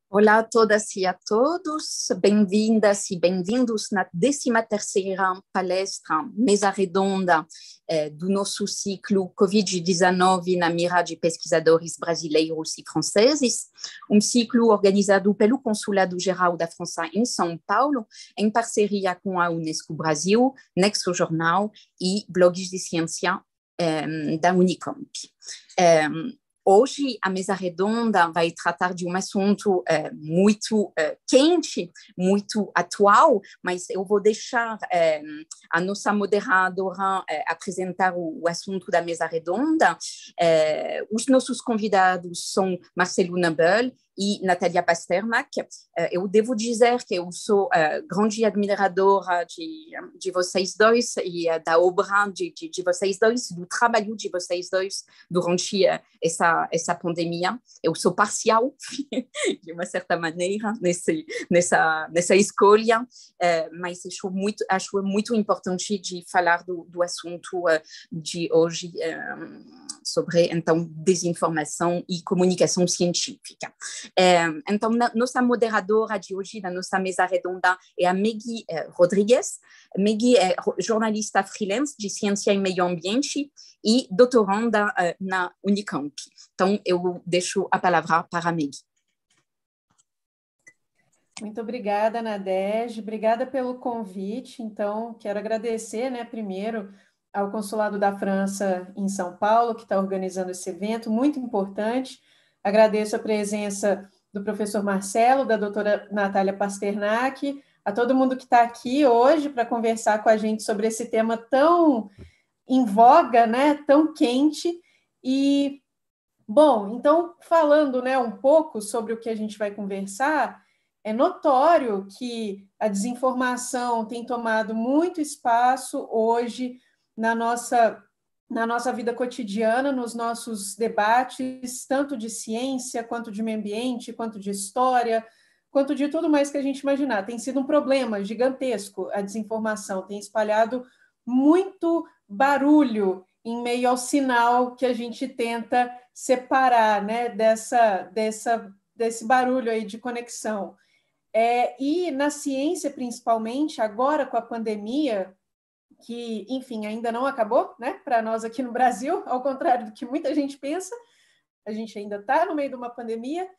Olá a todas e a todos, bem-vindas e bem-vindos na 13ª palestra, mesa redonda do nosso ciclo Covid-19 na mira de pesquisadores brasileiros e franceses, ciclo organizado pelo Consulado Geral da França em São Paulo, em parceria com a Unesco Brasil, Nexo Jornal e blogs de ciência da Unicamp. Hoje, a mesa redonda vai tratar de um assunto muito quente, muito atual, mas eu vou deixar a nossa moderadora apresentar o assunto da mesa redonda. Os nossos convidados são Marcelo Nobel e Natalia Pasternak. Eu devo dizer que eu sou grande admiradora de vocês dois e da obra de vocês dois, do trabalho de vocês dois durante essa pandemia. Eu sou parcial, de uma certa maneira, nessa escolha, mas acho muito importante de falar do assunto de hoje, sobre, então, desinformação e comunicação científica. Então, nossa moderadora de hoje, na nossa mesa redonda, é a Meggy Rodrigues. Meggy é jornalista freelance de ciência e meio ambiente e doutoranda na Unicamp. Então, eu deixo a palavra para a Meggy. Muito obrigada, Nadege. Obrigada pelo convite. Então, quero agradecer, primeiro, ao Consulado da França em São Paulo, que está organizando esse evento, muito importante. Agradeço a presença do professor Marcelo, da doutora Natalia Pasternak, a todo mundo que está aqui hoje para conversar com a gente sobre esse tema tão em voga, tão quente. E, bom, então, falando um pouco sobre o que a gente vai conversar, é notório que a desinformação tem tomado muito espaço hoje na nossa vida cotidiana, nos nossos debates, tanto de ciência, quanto de meio ambiente, quanto de história, quanto de tudo mais que a gente imaginar. Tem sido um problema gigantesco a desinformação, tem espalhado muito barulho em meio ao sinal que a gente tenta separar desse barulho aí de conexão. E na ciência, principalmente, agora com a pandemia, que, enfim, ainda não acabou, para nós aqui no Brasil, ao contrário do que muita gente pensa, a gente ainda está no meio de uma pandemia,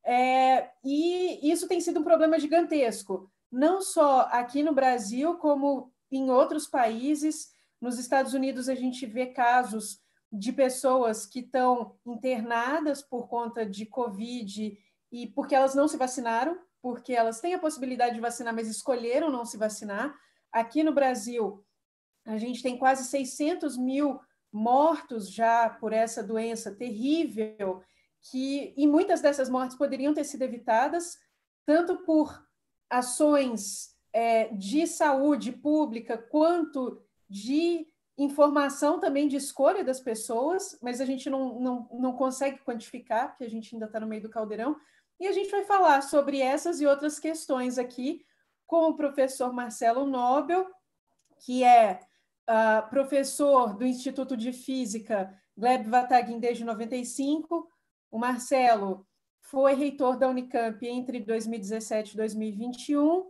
e isso tem sido um problema gigantesco, não só aqui no Brasil, como em outros países. Nos Estados Unidos, a gente vê casos de pessoas que estão internadas por conta de Covid e porque elas não se vacinaram, porque elas têm a possibilidade de vacinar, mas escolheram não se vacinar. Aqui no Brasil, a gente tem quase 600 mil mortos já por essa doença terrível, e muitas dessas mortes poderiam ter sido evitadas, tanto por ações de saúde pública, quanto de informação também de escolha das pessoas, mas a gente não consegue quantificar, porque a gente ainda está no meio do caldeirão. E a gente vai falar sobre essas e outras questões aqui com o professor Marcelo Nobel, que é professor do Instituto de Física Gleb Vataguin desde 95. O Marcelo foi reitor da Unicamp entre 2017 e 2021,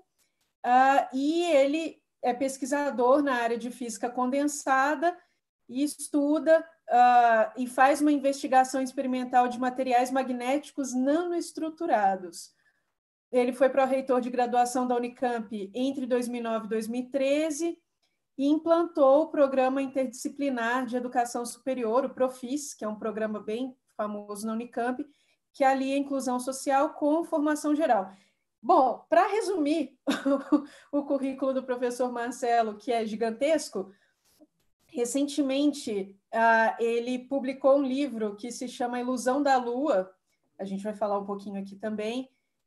e ele é pesquisador na área de física condensada e estuda e faz uma investigação experimental de materiais magnéticos nanoestruturados. Ele foi pró-reitor de graduação da Unicamp entre 2009 e 2013 e implantou o Programa Interdisciplinar de Educação Superior, o PROFIS, que é um programa bem famoso na Unicamp, que alia a inclusão social com formação geral. Bom, para resumir o currículo do professor Marcelo, que é gigantesco, recentemente ele publicou um livro que se chama Ilusão da Lua, a gente vai falar um pouquinho aqui também,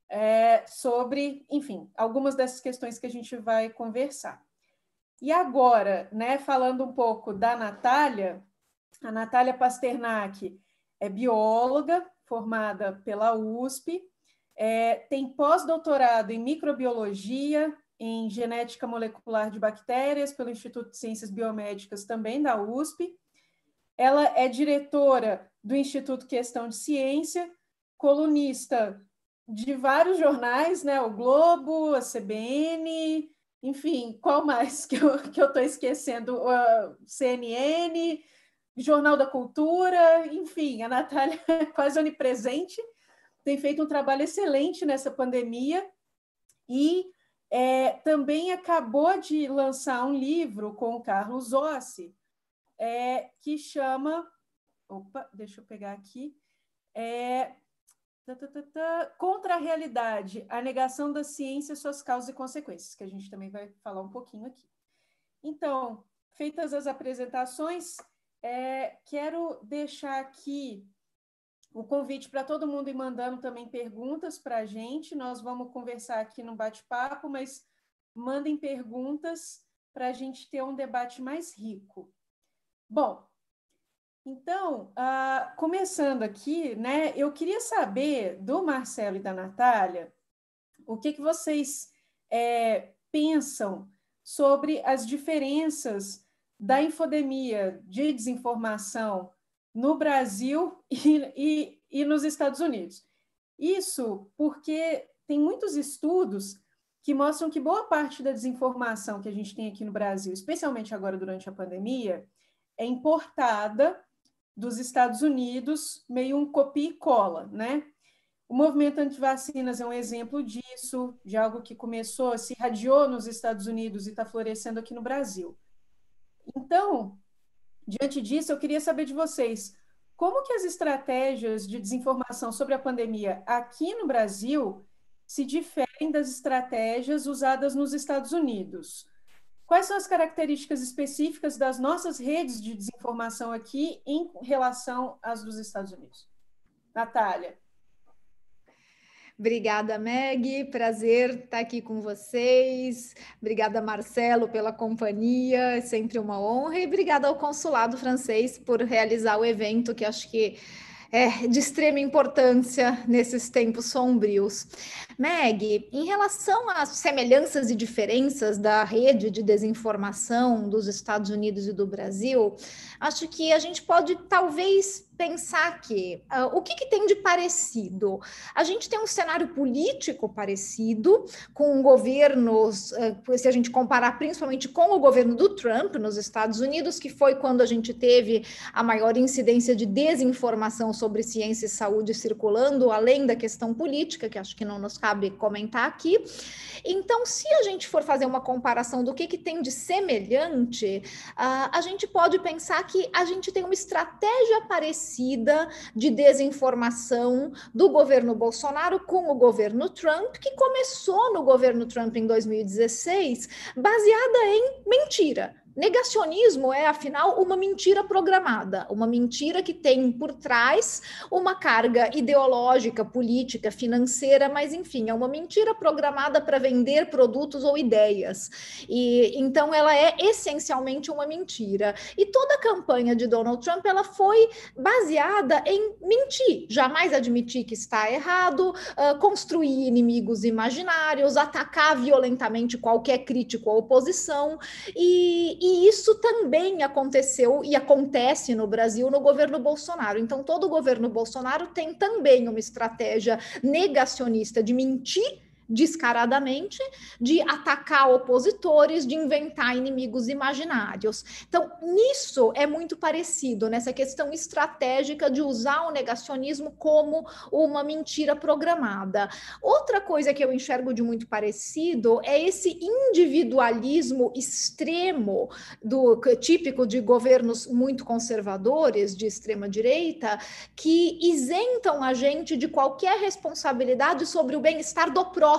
sobre, enfim, algumas dessas questões que a gente vai conversar. E agora, falando um pouco da Natália, a Natalia Pasternak é bióloga, formada pela USP, tem pós-doutorado em microbiologia, em genética molecular de bactérias, pelo Instituto de Ciências Biomédicas, também da USP. Ela é diretora do Instituto Questão de Ciência, colunista de vários jornais, né? O Globo, a CBN, enfim, qual mais que eu estou esquecendo? CNN, Jornal da Cultura, enfim, a Natália é quase onipresente, tem feito um trabalho excelente nessa pandemia e também acabou de lançar um livro com o Carlos Ossi, que chama... Opa, deixa eu pegar aqui. Contra a realidade, a negação da ciência, suas causas e consequências, que a gente também vai falar um pouquinho aqui. Então, feitas as apresentações, quero deixar aqui o convite para todo mundo ir mandando também perguntas para a gente. Nós vamos conversar aqui no bate-papo, mas mandem perguntas para a gente ter um debate mais rico. Bom, então, começando aqui, né, eu queria saber do Marcelo e da Natália o que vocês pensam sobre as diferenças da infodemia, de desinformação no Brasil e nos Estados Unidos. Isso porque tem muitos estudos que mostram que boa parte da desinformação que a gente tem aqui no Brasil, especialmente agora durante a pandemia, é importada dos Estados Unidos, meio um copia e cola, né? O movimento antivacinas é um exemplo disso, de algo que começou, se irradiou nos Estados Unidos e está florescendo aqui no Brasil. Então, diante disso, eu queria saber de vocês, como que as estratégias de desinformação sobre a pandemia aqui no Brasil se diferem das estratégias usadas nos Estados Unidos? Quais são as características específicas das nossas redes de desinformação aqui em relação às dos Estados Unidos? Natália. Obrigada, Meg. Prazer estar aqui com vocês. Obrigada, Marcelo, pela companhia. É sempre uma honra. E obrigada ao Consulado Francês por realizar o evento, que acho que é de extrema importância nesses tempos sombrios. Meg, em relação às semelhanças e diferenças da rede de desinformação dos Estados Unidos e do Brasil, acho que a gente pode talvez pensar que o que tem de parecido? A gente tem um cenário político parecido com governos, se a gente comparar principalmente com o governo do Trump nos Estados Unidos, que foi quando a gente teve a maior incidência de desinformação sobre ciência e saúde circulando, além da questão política, que acho que não nos cabe comentar aqui. Então, se a gente for fazer uma comparação do que tem de semelhante, a gente pode pensar que a gente tem uma estratégia parecida de desinformação do governo Bolsonaro com o governo Trump, que começou no governo Trump em 2016, baseada em mentira. Negacionismo é, afinal, uma mentira programada, uma mentira que tem por trás uma carga ideológica, política, financeira, mas, enfim, é uma mentira programada para vender produtos ou ideias. E então ela é essencialmente uma mentira. E toda a campanha de Donald Trump, ela foi baseada em mentir, jamais admitir que está errado, construir inimigos imaginários, atacar violentamente qualquer crítico ou oposição, e isso também aconteceu e acontece no Brasil no governo Bolsonaro. Então, todo o governo Bolsonaro tem também uma estratégia negacionista de mentir descaradamente, de atacar opositores, de inventar inimigos imaginários. Então, nisso é muito parecido, nessa questão estratégica de usar o negacionismo como uma mentira programada. Outra coisa que eu enxergo de muito parecido é esse individualismo extremo típico de governos muito conservadores, de extrema-direita, que isentam a gente de qualquer responsabilidade sobre o bem-estar do próximo,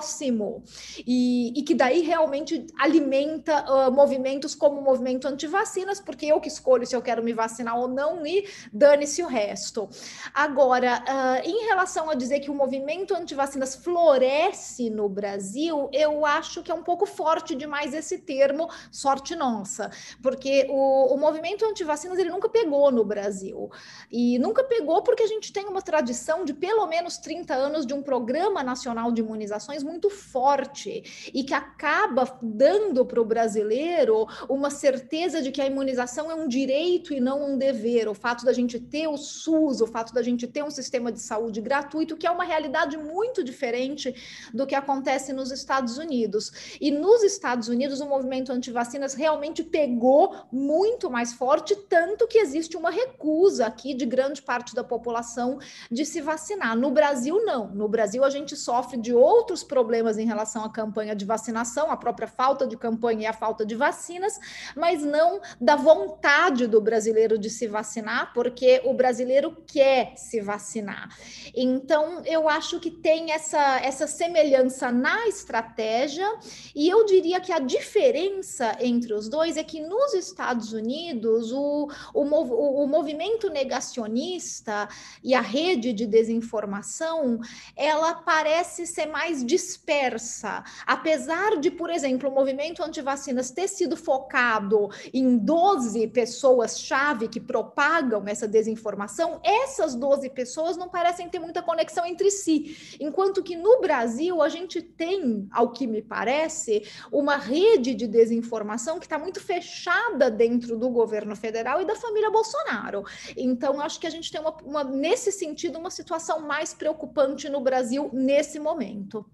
e que daí realmente alimenta movimentos como o movimento antivacinas, porque eu que escolho se eu quero me vacinar ou não, e dane-se o resto. Agora, em relação a dizer que o movimento antivacinas floresce no Brasil, eu acho que é um pouco forte demais esse termo, sorte nossa, porque o movimento antivacinas ele nunca pegou no Brasil, e nunca pegou porque a gente tem uma tradição de pelo menos 30 anos de um programa nacional de imunizações muito forte e que acaba dando para o brasileiro uma certeza de que a imunização é um direito e não um dever. O fato da gente ter o SUS, o fato da gente ter um sistema de saúde gratuito, que é uma realidade muito diferente do que acontece nos Estados Unidos. E nos Estados Unidos, o movimento antivacinas realmente pegou muito mais forte, tanto que existe uma recusa aqui de grande parte da população de se vacinar. No Brasil, não. No Brasil, a gente sofre de outros problemas em relação à campanha de vacinação, a própria falta de campanha e a falta de vacinas, mas não da vontade do brasileiro de se vacinar, porque o brasileiro quer se vacinar. Então, eu acho que tem essa semelhança na estratégia, e eu diria que a diferença entre os dois é que nos Estados Unidos, o movimento negacionista e a rede de desinformação, ela parece ser mais dispersa. Apesar de, por exemplo, o movimento antivacinas ter sido focado em 12 pessoas-chave que propagam essa desinformação, essas 12 pessoas não parecem ter muita conexão entre si. Enquanto que no Brasil, a gente tem, ao que me parece, uma rede de desinformação que está muito fechada dentro do governo federal e da família Bolsonaro. Então, acho que a gente tem, nesse sentido, uma situação mais preocupante no Brasil nesse momento.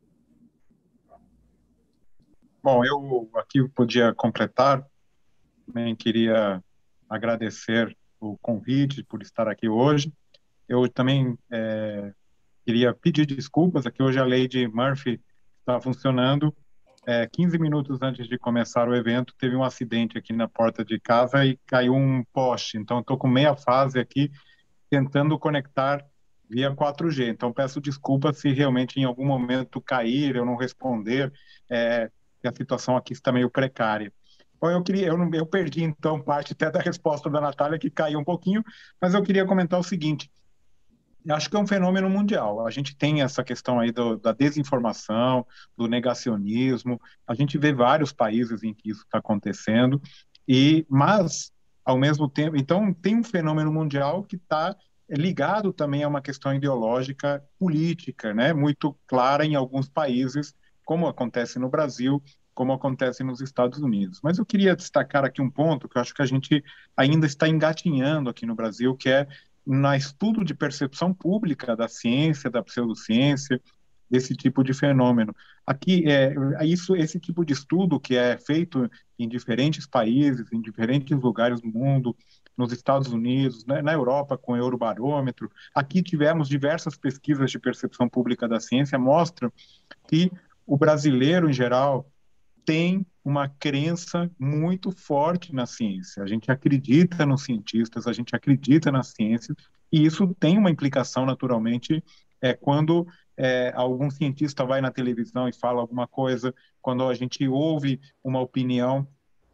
Bom, eu aqui podia completar, também queria agradecer o convite por estar aqui hoje. Eu também queria pedir desculpas, aqui hoje a lei de Murphy está funcionando. 15 minutos antes de começar o evento, teve um acidente aqui na porta de casa e caiu um poste. Então, estou com meia fase aqui, tentando conectar via 4G. Então, peço desculpas se realmente em algum momento cair, eu não responder, que a situação aqui está meio precária. Bom, eu perdi, então, parte até da resposta da Natália, que caiu um pouquinho, mas eu queria comentar o seguinte: eu acho que é um fenômeno mundial. A gente tem essa questão aí da desinformação, do negacionismo. A gente vê vários países em que isso está acontecendo. Mas, ao mesmo tempo, então tem um fenômeno mundial que está ligado também a uma questão ideológica política, né? Muito clara em alguns países, como acontece no Brasil, como acontece nos Estados Unidos. Mas eu queria destacar aqui um ponto que eu acho que a gente ainda está engatinhando aqui no Brasil, que é no estudo de percepção pública da ciência, da pseudociência, desse tipo de fenômeno. Aqui, esse tipo de estudo que é feito em diferentes países, em diferentes lugares do mundo, nos Estados Unidos, né, na Europa, com o Eurobarômetro. Aqui tivemos diversas pesquisas de percepção pública da ciência, mostram que o brasileiro, em geral, tem uma crença muito forte na ciência. A gente acredita nos cientistas, a gente acredita na ciência, e isso tem uma implicação, naturalmente, quando algum cientista vai na televisão e fala alguma coisa, quando a gente ouve uma opinião.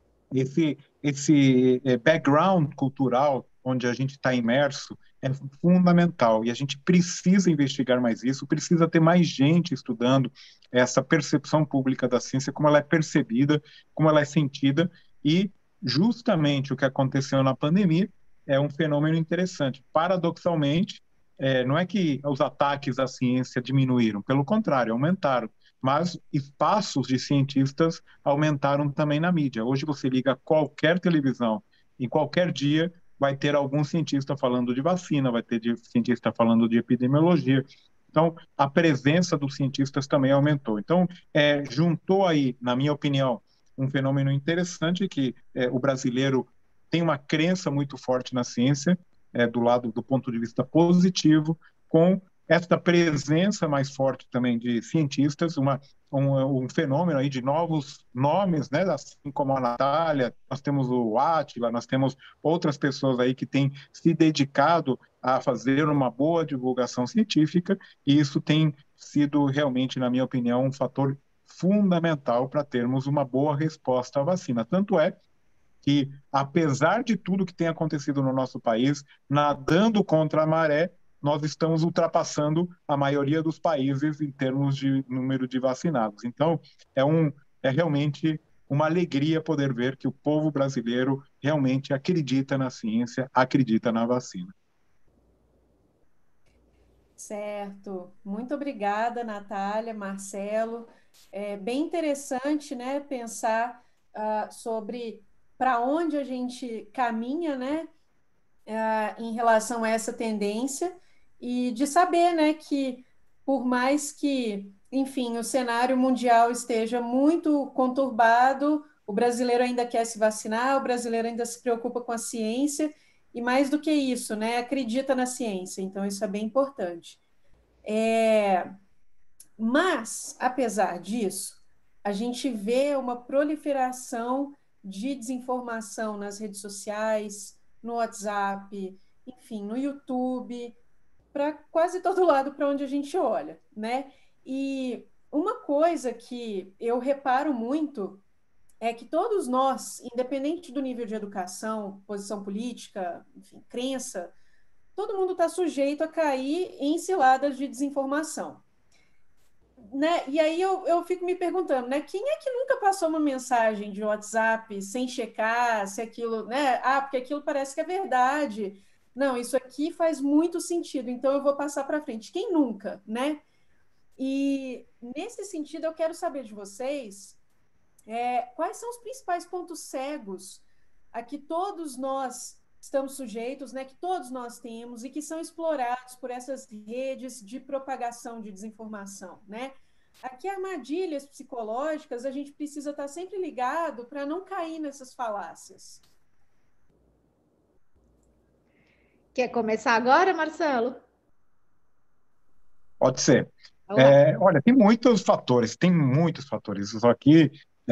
Esse background cultural onde a gente está imerso é fundamental, e a gente precisa investigar mais isso, precisa ter mais gente estudando essa percepção pública da ciência, como ela é percebida, como ela é sentida, e justamente o que aconteceu na pandemia é um fenômeno interessante. Paradoxalmente, não é que os ataques à ciência diminuíram, pelo contrário, aumentaram, mas espaços de cientistas aumentaram também na mídia. Hoje você liga qualquer televisão, em qualquer dia, vai ter algum cientista falando de vacina, vai ter cientista falando de epidemiologia. Então, a presença dos cientistas também aumentou. Então, juntou aí, na minha opinião, um fenômeno interessante que o brasileiro tem uma crença muito forte na ciência, do ponto de vista positivo, com essa presença mais forte também de cientistas, um fenômeno aí de novos nomes, né? Assim como a Natália, nós temos o Átila, nós temos outras pessoas aí que têm se dedicado a fazer uma boa divulgação científica, e isso tem sido realmente, na minha opinião, um fator fundamental para termos uma boa resposta à vacina. Tanto é que, apesar de tudo que tem acontecido no nosso país, nadando contra a maré, nós estamos ultrapassando a maioria dos países em termos de número de vacinados. Então, é realmente uma alegria poder ver que o povo brasileiro realmente acredita na ciência, acredita na vacina. Certo. Muito obrigada, Natália, Marcelo. É bem interessante, né, pensar sobre para onde a gente caminha, né, em relação a essa tendência e de saber, né, que por mais que, enfim, o cenário mundial esteja muito conturbado, o brasileiro ainda quer se vacinar, o brasileiro ainda se preocupa com a ciência e mais do que isso, né, acredita na ciência. Então isso é bem importante. Mas, apesar disso, a gente vê uma proliferação de desinformação nas redes sociais, no WhatsApp, enfim, no YouTube, para quase todo lado para onde a gente olha, né? E uma coisa que eu reparo muito é que todos nós, independente do nível de educação, posição política, enfim, crença, todo mundo está sujeito a cair em ciladas de desinformação. Né? E aí eu fico me perguntando, né? Quem é que nunca passou uma mensagem de WhatsApp sem checar se aquilo, né? Ah, porque aquilo parece que é verdade. Não, isso aqui faz muito sentido, então eu vou passar para frente. Quem nunca, né? E nesse sentido eu quero saber de vocês quais são os principais pontos cegos a que todos nós estamos sujeitos, né? Que todos nós temos e que são explorados por essas redes de propagação de desinformação, né? Aqui, armadilhas psicológicas, a gente precisa estar sempre ligado para não cair nessas falácias. Quer começar agora, Marcelo? Pode ser. Vamos lá. Olha, tem muitos fatores. Isso aqui,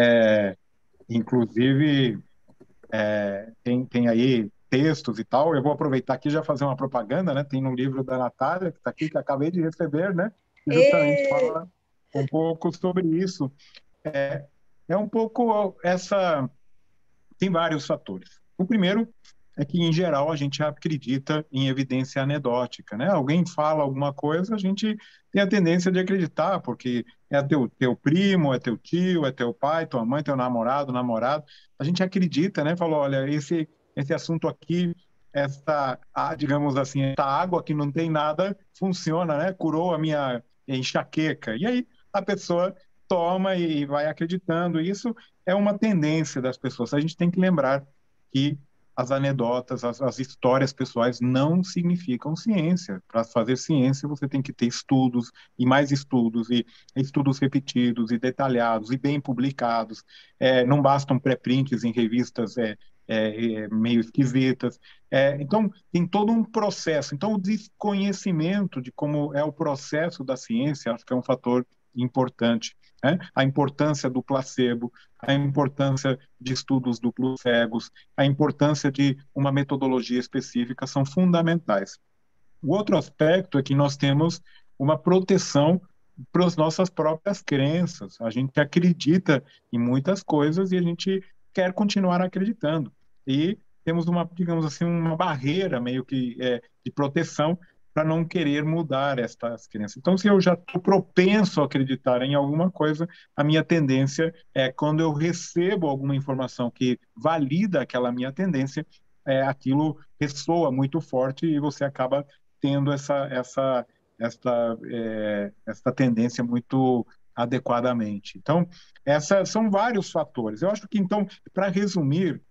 inclusive, tem aí textos e tal. Eu vou aproveitar aqui e já fazer uma propaganda, né? Tem no livro da Natália, que está aqui, que acabei de receber, né? Que justamente fala um pouco sobre isso. É um pouco essa. Tem vários fatores. O primeiro é que, em geral, a gente acredita em evidência anedótica, né? Alguém fala alguma coisa, a gente tem a tendência de acreditar, porque é teu primo, é teu tio, é teu pai, tua mãe, teu namorado. A gente acredita, né? Falou, olha, esse assunto aqui, digamos assim, essa água que não tem nada, funciona, né? Curou a minha enxaqueca. E aí a pessoa toma e vai acreditando. Isso é uma tendência das pessoas. A gente tem que lembrar que as anedotas, as histórias pessoais não significam ciência. Para fazer ciência, você tem que ter estudos e mais estudos, e estudos repetidos e detalhados e bem publicados. Não bastam pré-prints em revistas meio esquisitas. Então, tem todo um processo. Então, o desconhecimento de como é o processo da ciência, acho que é um fator importante. Né? A importância do placebo, a importância de estudos duplos cegos, a importância de uma metodologia específica são fundamentais. O outro aspecto é que nós temos uma proteção para as nossas próprias crenças. A gente acredita em muitas coisas e a gente quer continuar acreditando. E temos digamos assim, uma barreira meio que de proteção para não querer mudar estas crenças. Então, se eu já estou propenso a acreditar em alguma coisa, a minha tendência é, quando eu recebo alguma informação que valida aquela minha tendência, aquilo ressoa muito forte e você acaba tendo essa tendência muito adequadamente. Então, são vários fatores. Eu acho que, então, para resumir,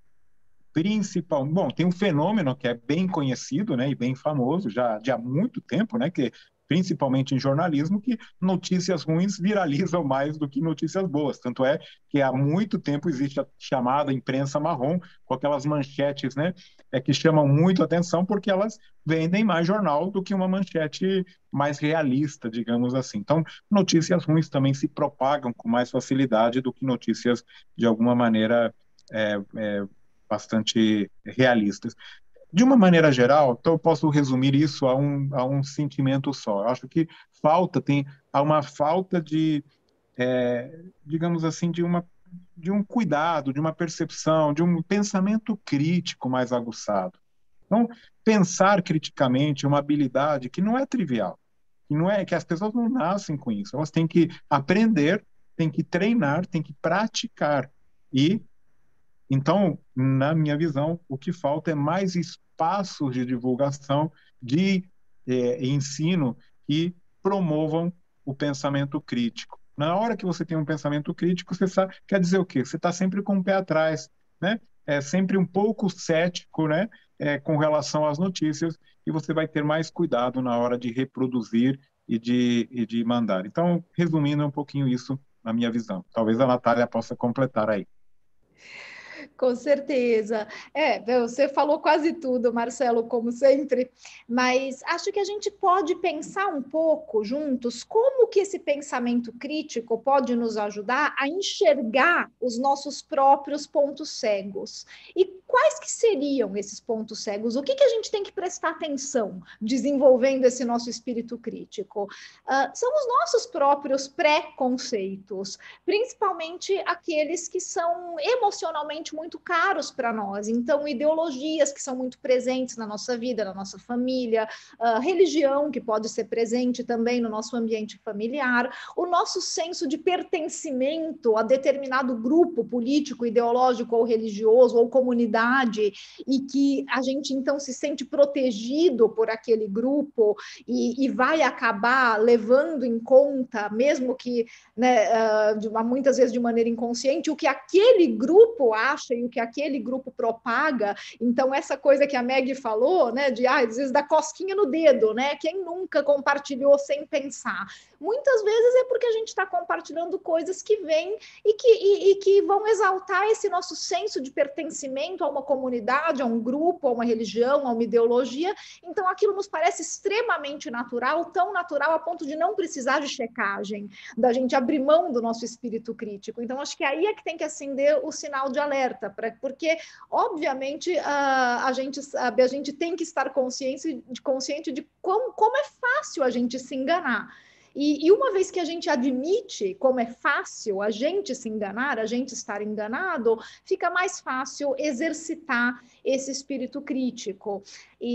bom, tem um fenômeno que é bem conhecido, né, e bem famoso já há muito tempo, né, que principalmente em jornalismo, que notícias ruins viralizam mais do que notícias boas. Tanto é que há muito tempo existe a chamada imprensa marrom, com aquelas manchetes, né, que chamam muito atenção porque elas vendem mais jornal do que uma manchete mais realista, digamos assim. Então, notícias ruins também se propagam com mais facilidade do que notícias, de alguma maneira, bastante realistas. De uma maneira geral, então eu posso resumir isso a um sentimento só. Eu acho que há uma falta de, digamos assim, de um cuidado, de uma percepção, de um pensamento crítico mais aguçado. Então, pensar criticamente é uma habilidade que não é trivial, que as pessoas não nascem com isso. Elas têm que aprender, têm que treinar, têm que praticar. Então, na minha visão, o que falta é mais espaços de divulgação de e ensino que promovam o pensamento crítico. Na hora que você tem um pensamento crítico, você sabe, quer dizer o quê? Você está sempre com o pé atrás, né? É sempre um pouco cético, né? Com relação às notícias, e você vai ter mais cuidado na hora de reproduzir e de mandar. Então, resumindo um pouquinho isso na minha visão. Talvez a Natália possa completar aí. Com certeza. Você falou quase tudo, Marcelo, como sempre, mas acho que a gente pode pensar um pouco juntos como que esse pensamento crítico pode nos ajudar a enxergar os nossos próprios pontos cegos. E quais que seriam esses pontos cegos? O que que a gente tem que prestar atenção desenvolvendo esse nosso espírito crítico? São os nossos próprios preconceitos, principalmente aqueles que são emocionalmente muito caros para nós. Então, ideologias que são muito presentes na nossa vida, na nossa família, religião que pode ser presente também no nosso ambiente familiar, o nosso senso de pertencimento a determinado grupo político, ideológico ou religioso ou comunidade, e que a gente então se sente protegido por aquele grupo e vai acabar levando em conta, mesmo que, né, muitas vezes de maneira inconsciente, o que aquele grupo acha e o que aquele grupo propaga. Então, essa coisa que a Meg falou, né, de às vezes dar cosquinha no dedo, né? Quem nunca compartilhou sem pensar? Muitas vezes é porque a gente está compartilhando coisas que vêm e que vão exaltar esse nosso senso de pertencimento a uma comunidade, a um grupo, a uma religião, a uma ideologia. Então, aquilo nos parece extremamente natural, tão natural a ponto de não precisar de checagem, da gente abrir mão do nosso espírito crítico. Então, acho que aí é que tem que acender o sinal de alerta, porque, obviamente, a gente tem que estar consciente de como é fácil a gente se enganar. E uma vez que a gente admite como é fácil a gente se enganar, a gente estar enganado, fica mais fácil exercitar esse espírito crítico.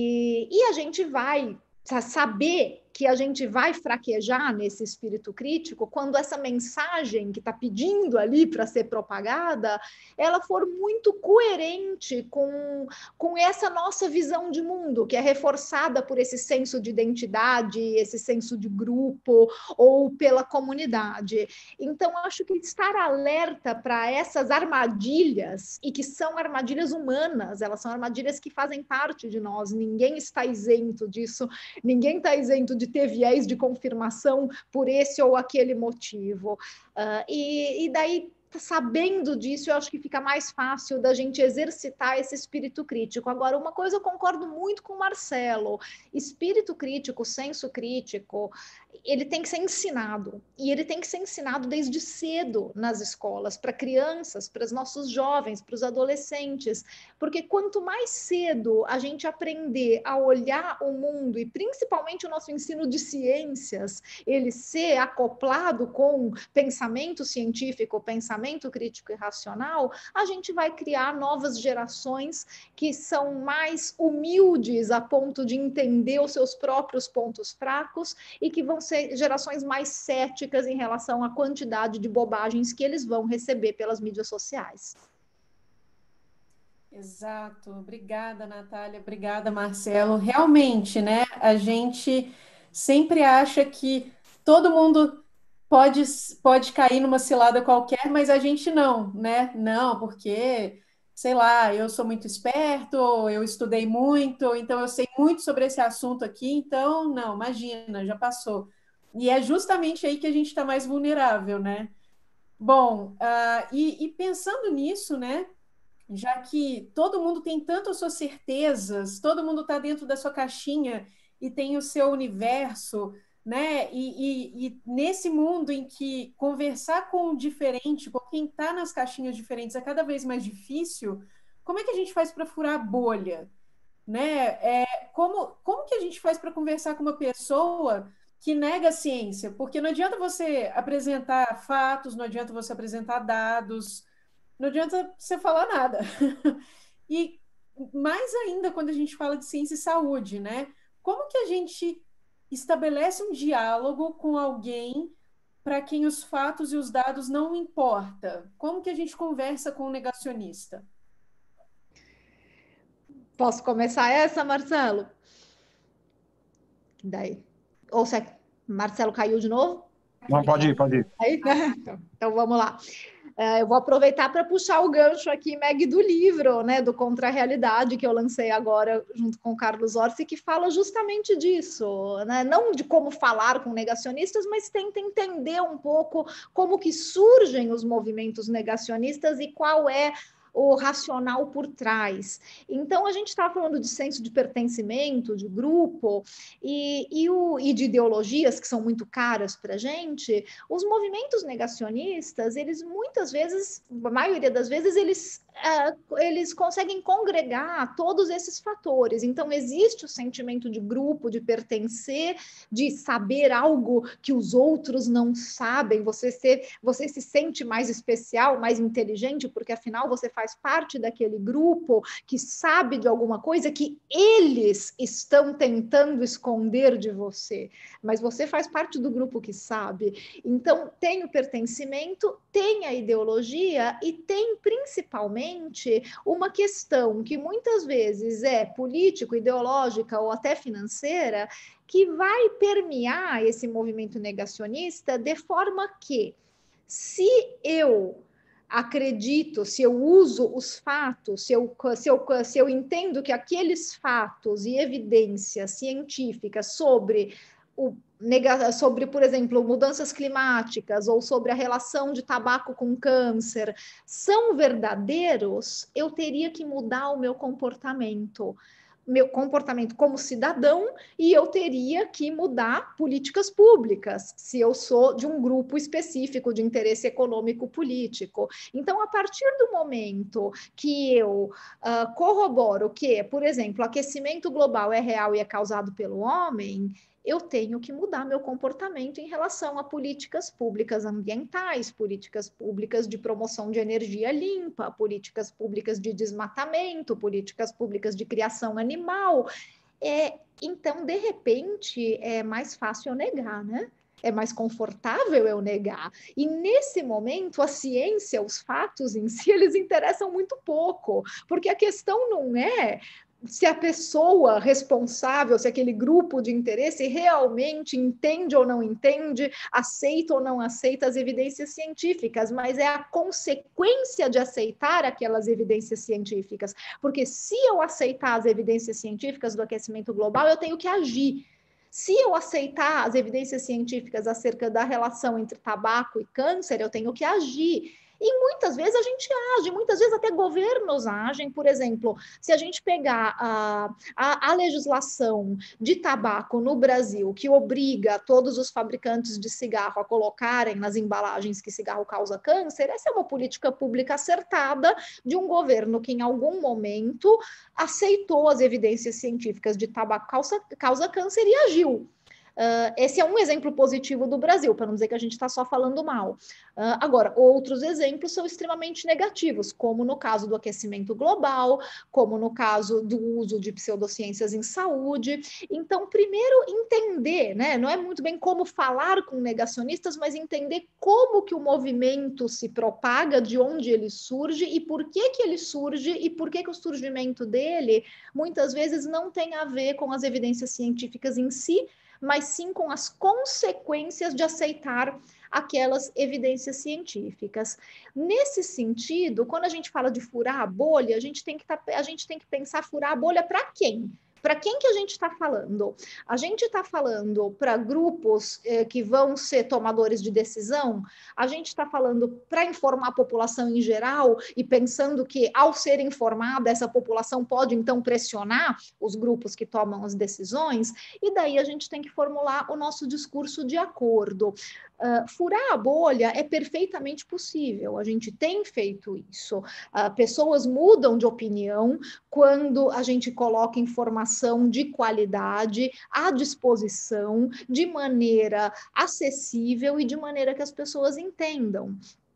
E a gente vai saber que a gente vai fraquejar nesse espírito crítico quando essa mensagem que está pedindo ali para ser propagada, ela for muito coerente com essa nossa visão de mundo, que é reforçada por esse senso de identidade, esse senso de grupo ou pela comunidade. Então, acho que estar alerta para essas armadilhas, e que são armadilhas humanas, elas são armadilhas que fazem parte de nós, ninguém está isento disso, ninguém está isento de ter viés de confirmação por esse ou aquele motivo. E daí, sabendo disso, eu acho que fica mais fácil da gente exercitar esse espírito crítico. Agora, uma coisa eu concordo muito com o Marcelo: espírito crítico, senso crítico, ele tem que ser ensinado, e ele tem que ser ensinado desde cedo nas escolas, para crianças, para os nossos jovens, para os adolescentes, porque quanto mais cedo a gente aprender a olhar o mundo, e principalmente o nosso ensino de ciências, ele ser acoplado com pensamento científico, pensamento crítico e racional, a gente vai criar novas gerações que são mais humildes a ponto de entender os seus próprios pontos fracos, e que vão ser gerações mais céticas em relação à quantidade de bobagens que eles vão receber pelas mídias sociais. Exato. Obrigada, Natália. Obrigada, Marcelo. Realmente, né? A gente sempre acha que todo mundo pode cair numa cilada qualquer, mas a gente não, né? Não, porque, sei lá, eu sou muito esperto, eu estudei muito, então eu sei muito sobre esse assunto aqui, então, não, imagina, já passou. E é justamente aí que a gente está mais vulnerável, né? Bom, e pensando nisso, né? Já que todo mundo tem tanto as suas certezas, todo mundo está dentro da sua caixinha e tem o seu universo, né? E nesse mundo em que conversar com o diferente, com quem está nas caixinhas diferentes, é cada vez mais difícil, como é que a gente faz para furar a bolha? Né? Como que a gente faz para conversar com uma pessoa que nega a ciência? Porque não adianta você apresentar fatos, não adianta você apresentar dados, não adianta você falar nada. E mais ainda quando a gente fala de ciência e saúde, né? Como que a gente estabelece um diálogo com alguém para quem os fatos e os dados não importam? Como que a gente conversa com o negacionista? Posso começar essa, Marcelo? Daí, ou se Marcelo caiu de novo? Não, pode ir. Aí, então vamos lá. Eu vou aproveitar para puxar o gancho aqui, Meg, do livro, né, do Contra a Realidade, que eu lancei agora junto com o Carlos Orsi, que fala justamente disso, né? Não de como falar com negacionistas, mas tenta entender um pouco como que surgem os movimentos negacionistas e qual é o racional por trás. Então, a gente está falando de senso de pertencimento, de grupo, e de ideologias que são muito caras para a gente. Os movimentos negacionistas, eles muitas vezes, a maioria das vezes, eles conseguem congregar todos esses fatores. Então, existe o sentimento de grupo, de pertencer, de saber algo que os outros não sabem. Você se sente mais especial, mais inteligente, porque afinal você faz parte daquele grupo que sabe de alguma coisa que eles estão tentando esconder de você, mas você faz parte do grupo que sabe. Então, tem o pertencimento, tem a ideologia e tem principalmente uma questão que muitas vezes é político, ideológica ou até financeira, que vai permear esse movimento negacionista de forma que, se eu acredito, se eu uso os fatos, se eu entendo que aqueles fatos e evidências científicas sobre, por exemplo, mudanças climáticas ou sobre a relação de tabaco com câncer são verdadeiros, eu teria que mudar o meu comportamento como cidadão, e eu teria que mudar políticas públicas, se eu sou de um grupo específico de interesse econômico político. Então, a partir do momento que eu corroboro que, por exemplo, o aquecimento global é real e é causado pelo homem, eu tenho que mudar meu comportamento em relação a políticas públicas ambientais, políticas públicas de promoção de energia limpa, políticas públicas de desmatamento, políticas públicas de criação animal. Então, de repente, é mais fácil eu negar, né? É mais confortável eu negar. E nesse momento, a ciência, os fatos em si, eles interessam muito pouco, porque a questão não é se a pessoa responsável, se aquele grupo de interesse realmente entende ou não entende, aceita ou não aceita as evidências científicas, mas é a consequência de aceitar aquelas evidências científicas. Porque se eu aceitar as evidências científicas do aquecimento global, eu tenho que agir. Se eu aceitar as evidências científicas acerca da relação entre tabaco e câncer, eu tenho que agir. E muitas vezes a gente age, muitas vezes até governos agem. Por exemplo, se a gente pegar a legislação de tabaco no Brasil, que obriga todos os fabricantes de cigarro a colocarem nas embalagens que cigarro causa câncer, essa é uma política pública acertada de um governo que em algum momento aceitou as evidências científicas de tabaco causa câncer e agiu. Esse é um exemplo positivo do Brasil, para não dizer que a gente está só falando mal. Agora, outros exemplos são extremamente negativos, como no caso do aquecimento global, como no caso do uso de pseudociências em saúde. Então, primeiro, entender, né? Não é muito bem como falar com negacionistas, mas entender como que o movimento se propaga, de onde ele surge e por que ele surge e por que o surgimento dele muitas vezes não tem a ver com as evidências científicas em si, mas sim com as consequências de aceitar aquelas evidências científicas. Nesse sentido, quando a gente fala de furar a bolha, a gente tem que pensar furar a bolha para quem? Para quem que a gente está falando? A gente está falando para grupos que vão ser tomadores de decisão? A gente está falando para informar a população em geral e pensando que, ao ser informada, essa população pode, então, pressionar os grupos que tomam as decisões? E daí a gente tem que formular o nosso discurso de acordo. Furar a bolha é perfeitamente possível, a gente tem feito isso. Pessoas mudam de opinião quando a gente coloca informação de qualidade à disposição, de maneira acessível e de maneira que as pessoas entendam.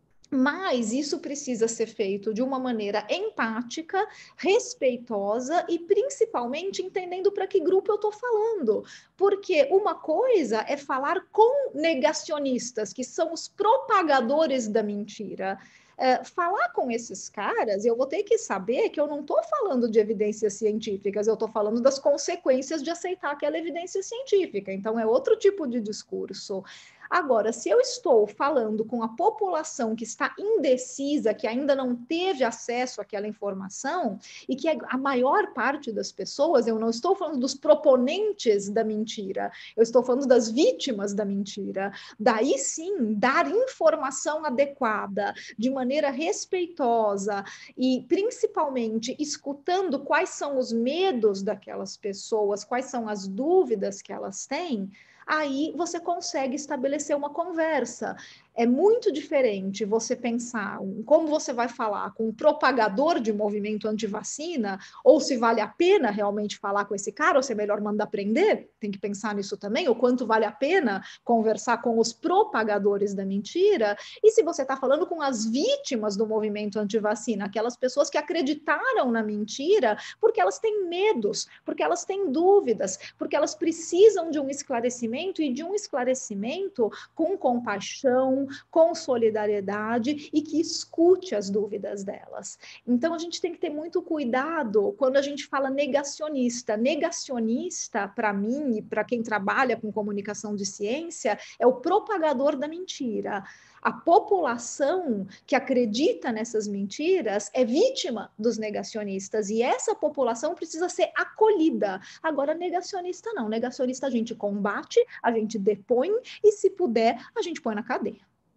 Mas isso precisa ser feito de uma maneira empática, respeitosa e principalmente entendendo para que grupo eu estou falando. Porque uma coisa é falar com negacionistas, que são os propagadores da mentira. falar com esses caras, eu vou ter que saber que eu não estou falando de evidências científicas, eu estou falando das consequências de aceitar aquela evidência científica. Então, é outro tipo de discurso. Agora, se eu estou falando com a população que está indecisa, que ainda não teve acesso àquela informação, e que a maior parte das pessoas, eu não estou falando dos proponentes da mentira, eu estou falando das vítimas da mentira, daí sim, dar informação adequada, de maneira respeitosa e principalmente escutando quais são os medos daquelas pessoas, quais são as dúvidas que elas têm, aí você consegue estabelecer uma conversa. É muito diferente você pensar como você vai falar com um propagador de movimento antivacina, ou se vale a pena realmente falar com esse cara, ou se é melhor mandar prender, tem que pensar nisso também, ou quanto vale a pena conversar com os propagadores da mentira, e se você está falando com as vítimas do movimento antivacina, aquelas pessoas que acreditaram na mentira, porque elas têm medos, porque elas têm dúvidas, porque elas precisam de um esclarecimento, e de um esclarecimento com compaixão, com solidariedade e que escute as dúvidas delas. Então, a gente tem que ter muito cuidado quando a gente fala negacionista. Negacionista, para mim e para quem trabalha com comunicação de ciência, é o propagador da mentira. A população que acredita nessas mentiras é vítima dos negacionistas, e essa população precisa ser acolhida. Agora, negacionista não. Negacionista a gente combate, a gente depõe e, se puder, a gente põe na cadeia.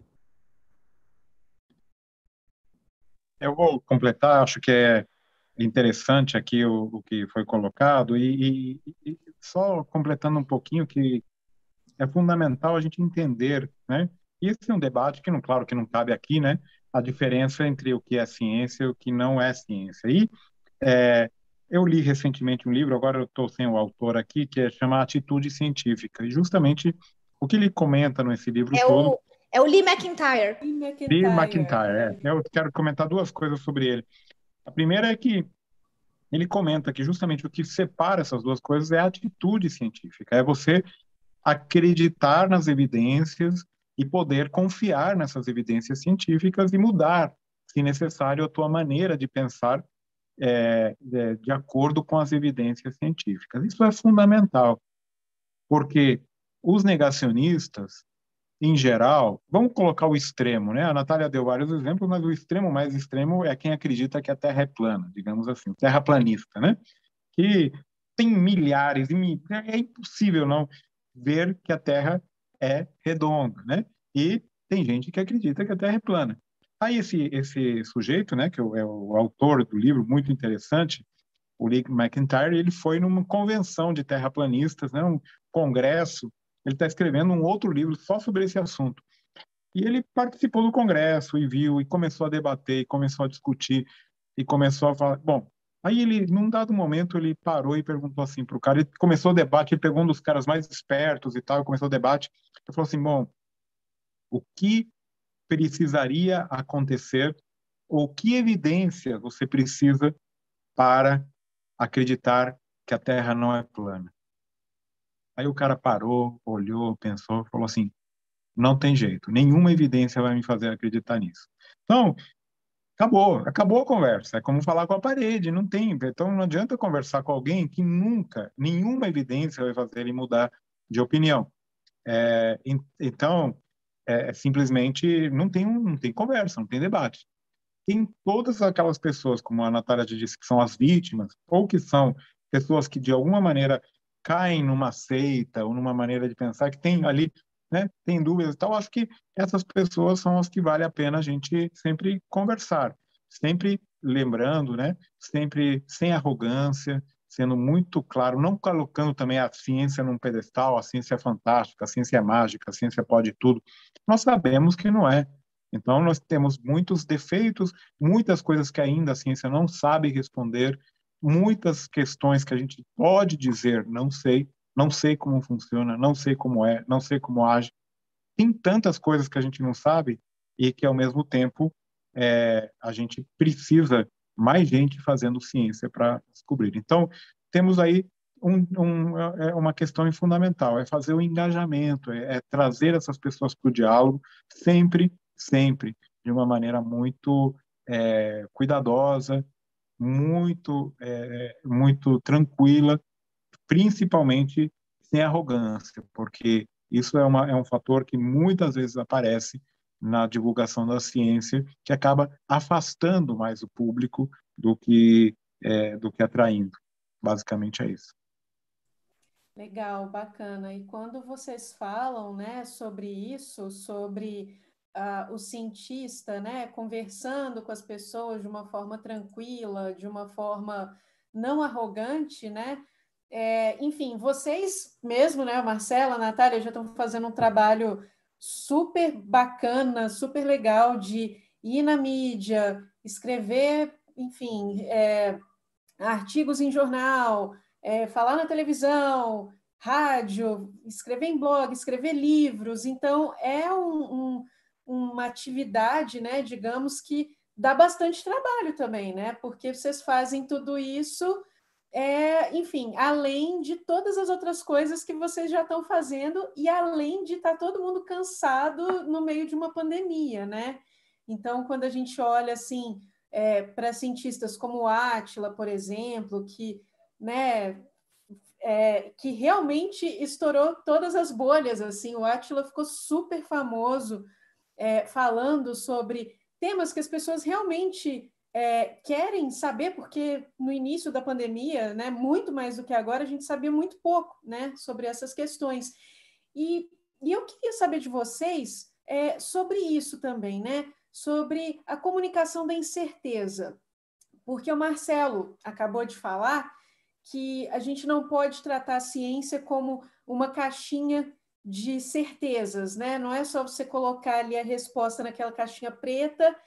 Eu vou completar, acho que é interessante aqui o que foi colocado, e só completando um pouquinho que é fundamental a gente entender, né? Esse é um debate que, não, claro, que não cabe aqui, né? A diferença entre o que é ciência e o que não é ciência. E eu li recentemente um livro, agora eu estou sem o autor aqui, que chama Atitude Científica, e justamente o que ele comenta nesse livro todo... É o Lee McIntyre. Lee McIntyre, Eu quero comentar duas coisas sobre ele. A primeira é que ele comenta que justamente o que separa essas duas coisas é a atitude científica, é você acreditar nas evidências e poder confiar nessas evidências científicas e mudar, se necessário, a tua maneira de pensar de acordo com as evidências científicas. Isso é fundamental, porque os negacionistas, em geral, vamos colocar o extremo, né? A Natália deu vários exemplos, mas o extremo mais extremo é quem acredita que a Terra é plana, digamos assim, terraplanista, né? Que tem milhares, é impossível não ver que a Terra é redonda, né? E tem gente que acredita que a Terra é plana. Aí esse sujeito, né, que é o autor do livro, muito interessante, o Lee McIntyre, ele foi numa convenção de terraplanistas, né, um congresso. Ele está escrevendo um outro livro só sobre esse assunto. E ele participou do congresso e viu, e começou a debater, e começou a discutir, e começou a falar... Bom, aí ele, num dado momento, ele parou e perguntou assim para o cara, ele começou o debate, ele pegou um dos caras mais espertos e tal, começou o debate, ele falou assim, bom, o que precisaria acontecer, ou que evidência você precisa para acreditar que a Terra não é plana? Aí o cara parou, olhou, pensou, falou assim, não tem jeito, nenhuma evidência vai me fazer acreditar nisso. Então, acabou a conversa, é como falar com a parede, não tem, então não adianta conversar com alguém que nunca, nenhuma evidência vai fazer ele mudar de opinião. Então, simplesmente não tem conversa, não tem debate. Tem todas aquelas pessoas, como a Natália disse, que são as vítimas, ou que são pessoas que de alguma maneira caem numa seita ou numa maneira de pensar que tem ali, né, tem dúvidas e tal. Acho que essas pessoas são as que vale a pena a gente sempre conversar, sempre lembrando, né, sempre sem arrogância, sendo muito claro, não colocando também a ciência num pedestal, a ciência é fantástica, a ciência é mágica, a ciência pode tudo. Nós sabemos que não é. Então, nós temos muitos defeitos, muitas coisas que ainda a ciência não sabe responder, muitas questões que a gente pode dizer, não sei como funciona, não sei como é, não sei como age. Tem tantas coisas que a gente não sabe e que, ao mesmo tempo, a gente precisa mais gente fazendo ciência para descobrir. Então, temos aí uma questão fundamental, é fazer o engajamento, é trazer essas pessoas para o diálogo sempre, de uma maneira muito cuidadosa, muito tranquila, principalmente sem arrogância, porque isso é um fator que muitas vezes aparece na divulgação da ciência, que acaba afastando mais o público do que atraindo. Basicamente é isso. Legal, bacana. E quando vocês falam, né, sobre isso, sobre o cientista, né, conversando com as pessoas de uma forma tranquila, de uma forma não arrogante, né? Enfim, vocês mesmo, né, a Marcela, a Natália, já estão fazendo um trabalho super bacana, super legal de ir na mídia, escrever, enfim, artigos em jornal, falar na televisão, rádio, escrever em blog, escrever livros. Então, é uma atividade, né, digamos, que dá bastante trabalho também, né? Porque vocês fazem tudo isso, enfim, além de todas as outras coisas que vocês já estão fazendo e além de estar todo mundo cansado no meio de uma pandemia, né? Então, quando a gente olha assim para cientistas como o Átila, por exemplo, né, que realmente estourou todas as bolhas, assim, o Átila ficou super famoso falando sobre temas que as pessoas realmente querem saber, porque no início da pandemia, né, muito mais do que agora, a gente sabia muito pouco, né, sobre essas questões. E eu queria saber de vocês sobre isso também, né, sobre a comunicação da incerteza, porque o Marcelo acabou de falar que a gente não pode tratar a ciência como uma caixinha de certezas, né? Não é só você colocar ali a resposta naquela caixinha preta,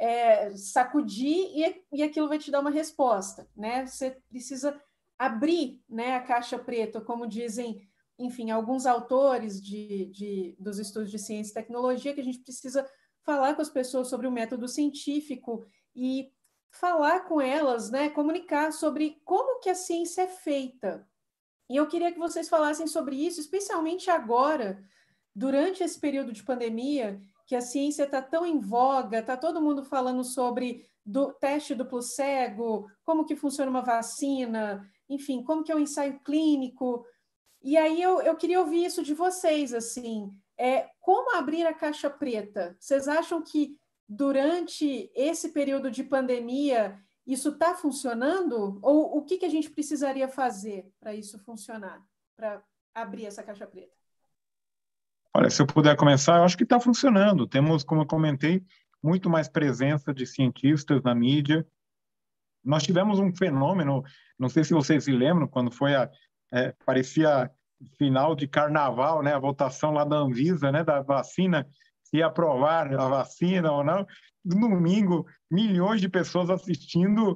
sacudir e aquilo vai te dar uma resposta, né? Você precisa abrir, né, a caixa preta, como dizem, enfim, alguns autores dos estudos de ciência e tecnologia, que a gente precisa falar com as pessoas sobre o método científico e falar com elas, né, comunicar sobre como que a ciência é feita. E eu queria que vocês falassem sobre isso, especialmente agora, durante esse período de pandemia, que a ciência está tão em voga, está todo mundo falando sobre teste duplo cego, como que funciona uma vacina, enfim, como que é o ensaio clínico. E aí eu queria ouvir isso de vocês, assim, como abrir a caixa preta? Vocês acham que durante esse período de pandemia isso está funcionando? Ou o que a gente precisaria fazer para isso funcionar, para abrir essa caixa preta? Olha, se eu puder começar, eu acho que está funcionando. Temos, como eu comentei, muito mais presença de cientistas na mídia. Nós tivemos um fenômeno, não sei se vocês se lembram, quando parecia final de carnaval, né, a votação lá da Anvisa, né, da vacina, se ia aprovar a vacina ou não. No domingo, milhões de pessoas assistindo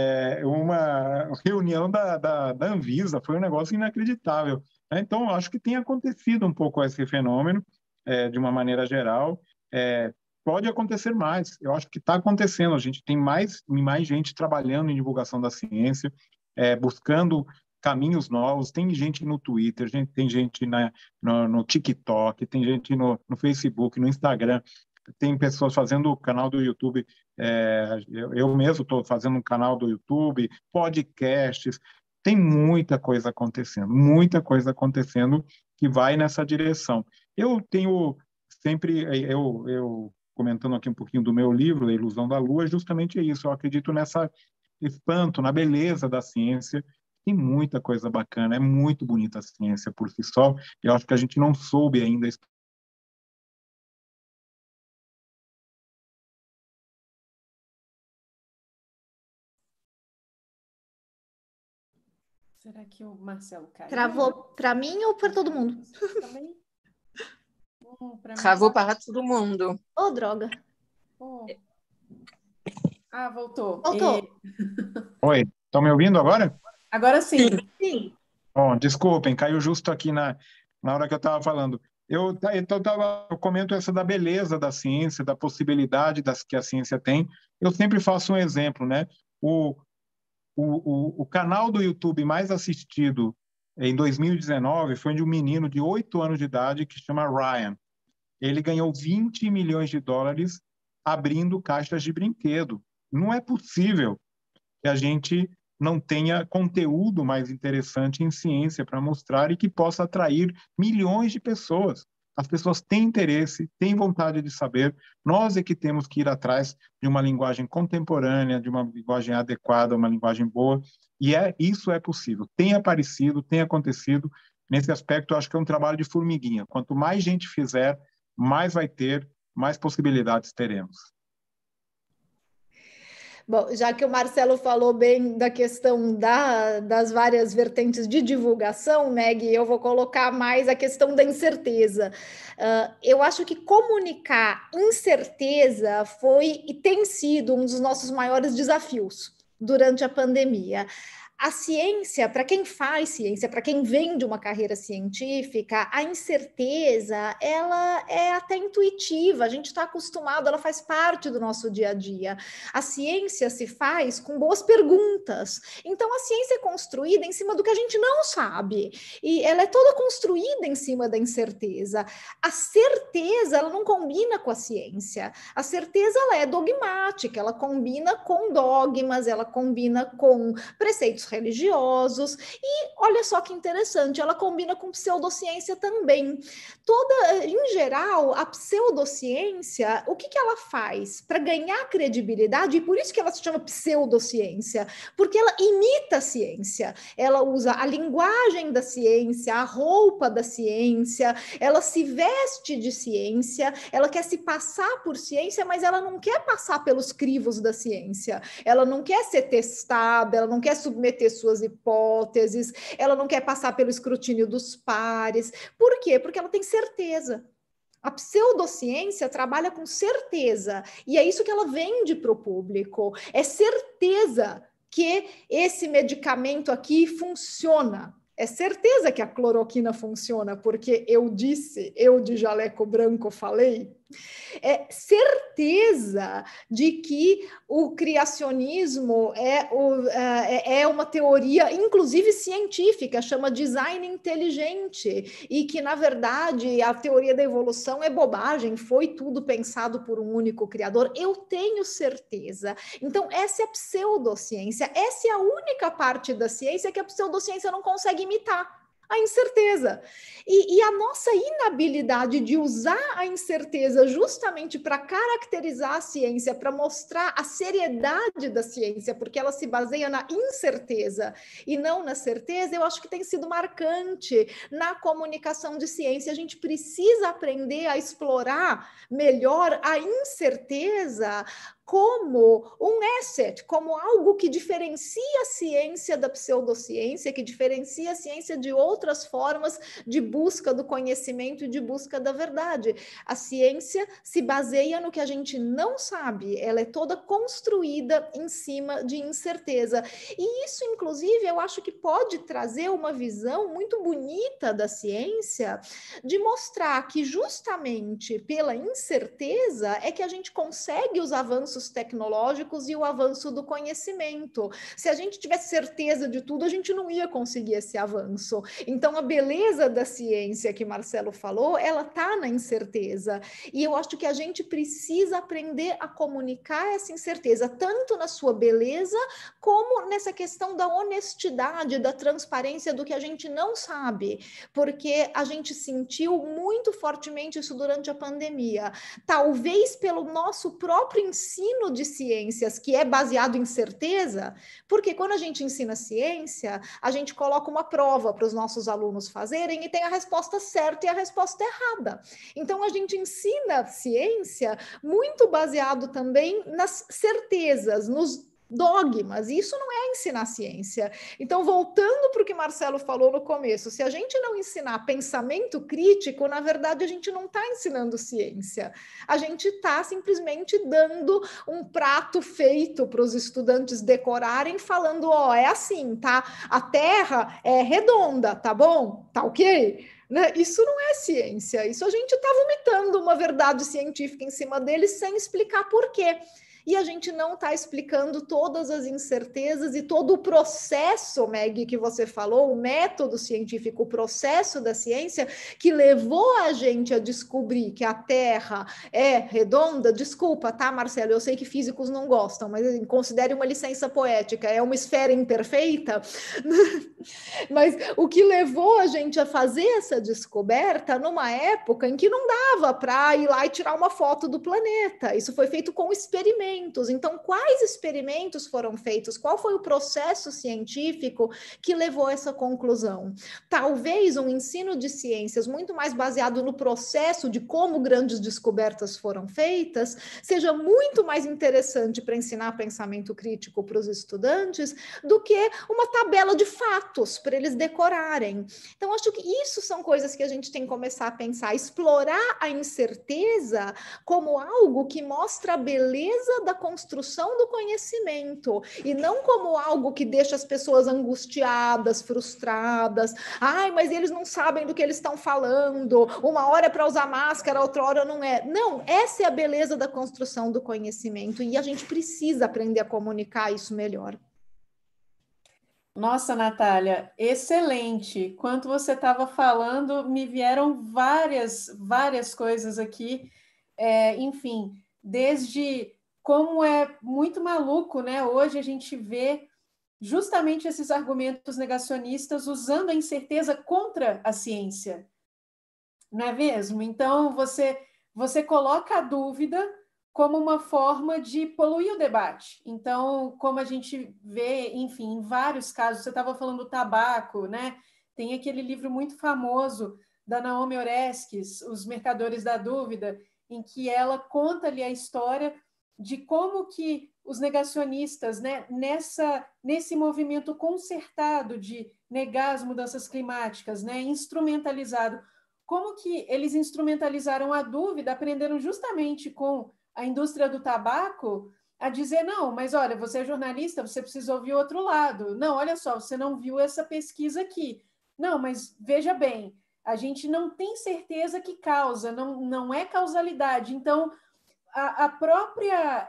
uma reunião da Anvisa, foi um negócio inacreditável. Então, acho que tem acontecido um pouco esse fenômeno, de uma maneira geral. Pode acontecer mais, eu acho que está acontecendo, a gente tem mais gente trabalhando em divulgação da ciência, buscando caminhos novos, tem gente no Twitter, tem gente no TikTok, tem gente no Facebook, no Instagram, tem pessoas fazendo o canal do YouTube, eu mesmo estou fazendo um canal do YouTube, podcasts, tem muita coisa acontecendo que vai nessa direção. Eu tenho sempre, eu comentando aqui um pouquinho do meu livro, A Ilusão da Lua, justamente isso, eu acredito nessa espanto, na beleza da ciência, tem muita coisa bacana, é muito bonita a ciência por si só, e eu acho que a gente não soube ainda. Será que o Marcelo caiu? Travou para mim ou para todo mundo? Também? Travou para todo mundo. Oh, droga. Voltou. Voltou. Oi, estão me ouvindo agora? Agora sim. Sim. Bom, desculpem, caiu justo aqui na hora que eu estava falando. Eu comento essa da beleza da ciência, da possibilidade que a ciência tem. Eu sempre faço um exemplo, né? O canal do YouTube mais assistido em 2019 foi de um menino de 8 anos de idade que se chama Ryan. Ele ganhou $20 milhões abrindo caixas de brinquedo. Não é possível que a gente não tenha conteúdo mais interessante em ciência para mostrar e que possa atrair milhões de pessoas. As pessoas têm interesse, têm vontade de saber. Nós é que temos que ir atrás de uma linguagem contemporânea, de uma linguagem adequada, uma linguagem boa. E isso é possível. Tem aparecido, tem acontecido. Nesse aspecto, eu acho que é um trabalho de formiguinha. Quanto mais gente fizer, mais vai ter, mais possibilidades teremos. Bom, já que o Marcelo falou bem da questão das várias vertentes de divulgação, Meg, eu vou colocar mais a questão da incerteza. Eu acho que comunicar incerteza foi e tem sido um dos nossos maiores desafios durante a pandemia. A ciência, para quem faz ciência, para quem vem de uma carreira científica, a incerteza, ela é até intuitiva, a gente está acostumado, ela faz parte do nosso dia a dia. A ciência se faz com boas perguntas. Então, a ciência é construída em cima do que a gente não sabe. E ela é toda construída em cima da incerteza. A certeza, ela não combina com a ciência. A certeza, ela é dogmática, ela combina com dogmas, ela combina com preceitos religiosos, e olha só que interessante, ela combina com pseudociência também. Em geral, a pseudociência, o que ela faz? Para ganhar credibilidade, e por isso que ela se chama pseudociência, porque ela imita a ciência, ela usa a linguagem da ciência, a roupa da ciência, ela se veste de ciência, ela quer se passar por ciência, mas ela não quer passar pelos crivos da ciência, ela não quer ser testada, ela não quer submeter suas hipóteses, ela não quer passar pelo escrutínio dos pares. Por quê? Porque ela tem certeza. A pseudociência trabalha com certeza, e é isso que ela vende para o público. É certeza que esse medicamento aqui funciona. É certeza que a cloroquina funciona, porque eu de jaleco branco falei. É certeza de que o criacionismo é uma teoria, inclusive científica, chama design inteligente, e que, na verdade, a teoria da evolução é bobagem, foi tudo pensado por um único criador. Eu tenho certeza. Então, essa é a pseudociência, essa é a única parte da ciência que a pseudociência não consegue imitar. A incerteza. E a nossa inabilidade de usar a incerteza justamente para caracterizar a ciência, para mostrar a seriedade da ciência, porque ela se baseia na incerteza e não na certeza, eu acho que tem sido marcante na comunicação de ciência. A gente precisa aprender a explorar melhor a incerteza como um asset, como algo que diferencia a ciência da pseudociência, que diferencia a ciência de outras formas de busca do conhecimento e de busca da verdade. A ciência se baseia no que a gente não sabe, ela é toda construída em cima de incerteza. E isso, inclusive, eu acho que pode trazer uma visão muito bonita da ciência, de mostrar que justamente pela incerteza é que a gente consegue os avanços tecnológicos e o avanço do conhecimento. Se a gente tivesse certeza de tudo, a gente não ia conseguir esse avanço. Então, a beleza da ciência que Marcelo falou, ela está na incerteza. E eu acho que a gente precisa aprender a comunicar essa incerteza, tanto na sua beleza, como nessa questão da honestidade, da transparência do que a gente não sabe. Porque a gente sentiu muito fortemente isso durante a pandemia. Talvez pelo nosso próprio ensino de ciências, que é baseado em certeza, porque quando a gente ensina ciência, a gente coloca uma prova para os nossos alunos fazerem e tem a resposta certa e a resposta errada. Então, a gente ensina ciência muito baseado também nas certezas, nos dogmas, e isso não é ensinar ciência. Então, voltando para o que Marcelo falou no começo, se a gente não ensinar pensamento crítico, na verdade, a gente não está ensinando ciência. A gente está simplesmente dando um prato feito para os estudantes decorarem, falando, ó, é assim, tá? A Terra é redonda, tá bom? Tá ok? Né? Isso não é ciência, isso a gente está vomitando uma verdade científica em cima deles sem explicar por quê. E a gente não está explicando todas as incertezas e todo o processo, Meg, que você falou, o método científico, o processo da ciência que levou a gente a descobrir que a Terra é redonda. Desculpa, tá, Marcelo? Eu sei que físicos não gostam, mas assim, considere uma licença poética. É uma esfera imperfeita. Mas o que levou a gente a fazer essa descoberta numa época em que não dava para ir lá e tirar uma foto do planeta. Isso foi feito com experimentos. Então, quais experimentos foram feitos? Qual foi o processo científico que levou a essa conclusão? Talvez um ensino de ciências muito mais baseado no processo de como grandes descobertas foram feitas seja muito mais interessante para ensinar pensamento crítico para os estudantes do que uma tabela de fatos para eles decorarem. Então, acho que isso são coisas que a gente tem que começar a pensar, explorar a incerteza como algo que mostra a beleza da construção do conhecimento e não como algo que deixa as pessoas angustiadas, frustradas. Ai, mas eles não sabem do que eles estão falando. Uma hora é para usar máscara, outra hora não é. Não, essa é a beleza da construção do conhecimento e a gente precisa aprender a comunicar isso melhor. Nossa, Natália, excelente. Enquanto você estava falando, me vieram várias coisas aqui. Enfim, desde como é muito maluco, né? Hoje a gente vê justamente esses argumentos negacionistas usando a incerteza contra a ciência, não é mesmo? Então, você coloca a dúvida como uma forma de poluir o debate. Então, como a gente vê, enfim, em vários casos, você estava falando do tabaco, né? Tem aquele livro muito famoso da Naomi Oreskes, Os Mercadores da Dúvida, em que ela conta ali a história de como que os negacionistas, né, nesse movimento concertado de negar as mudanças climáticas, né, instrumentalizado, como que eles instrumentalizaram a dúvida, aprenderam justamente com a indústria do tabaco a dizer, não, mas olha, você é jornalista, você precisa ouvir o outro lado. Não, olha só, você não viu essa pesquisa aqui. Não, mas veja bem, a gente não tem certeza que causa, não é causalidade. Então, a própria...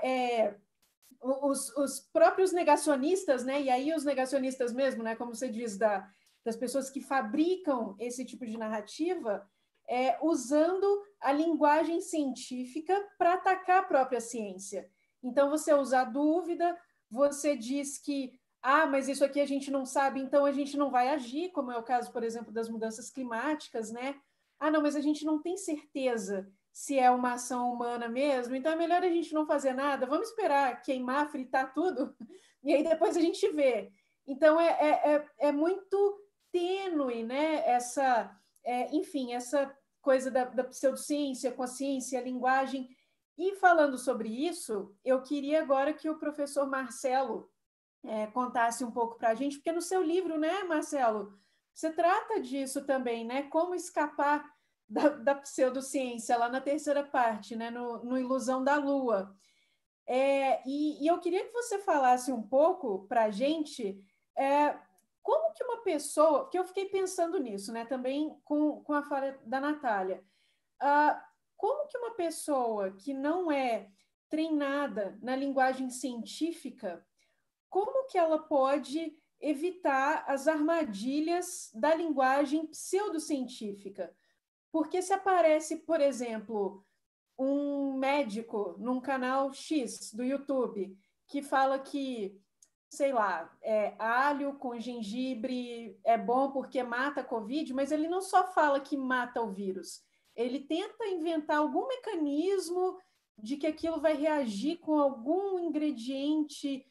os próprios negacionistas, né? E aí os negacionistas mesmo, né? Como você diz, das pessoas que fabricam esse tipo de narrativa, usando a linguagem científica para atacar a própria ciência. Então, você usa a dúvida, você diz que, mas isso aqui a gente não sabe, então a gente não vai agir, como é o caso, por exemplo, das mudanças climáticas, né? Não, mas a gente não tem certeza se é uma ação humana mesmo, então é melhor a gente não fazer nada, vamos esperar queimar, fritar tudo, e aí depois a gente vê. Então, é muito tênue, né? Enfim, essa coisa da pseudociência com a ciência, a linguagem. E falando sobre isso, eu queria agora que o professor Marcelo contasse um pouco para a gente, porque no seu livro, né, Marcelo, você trata disso também, né? Como escapar da pseudociência, lá na terceira parte, né, no Ilusão da Lua. E eu queria que você falasse um pouco para a gente como que uma pessoa, porque eu fiquei pensando nisso, né, também com a fala da Natália, como que uma pessoa que não é treinada na linguagem científica, como que ela pode evitar as armadilhas da linguagem pseudocientífica? Porque se aparece, por exemplo, um médico num canal X do YouTube que fala que, sei lá, alho com gengibre é bom porque mata a Covid, mas ele não só fala que mata o vírus, ele tenta inventar algum mecanismo de que aquilo vai reagir com algum ingrediente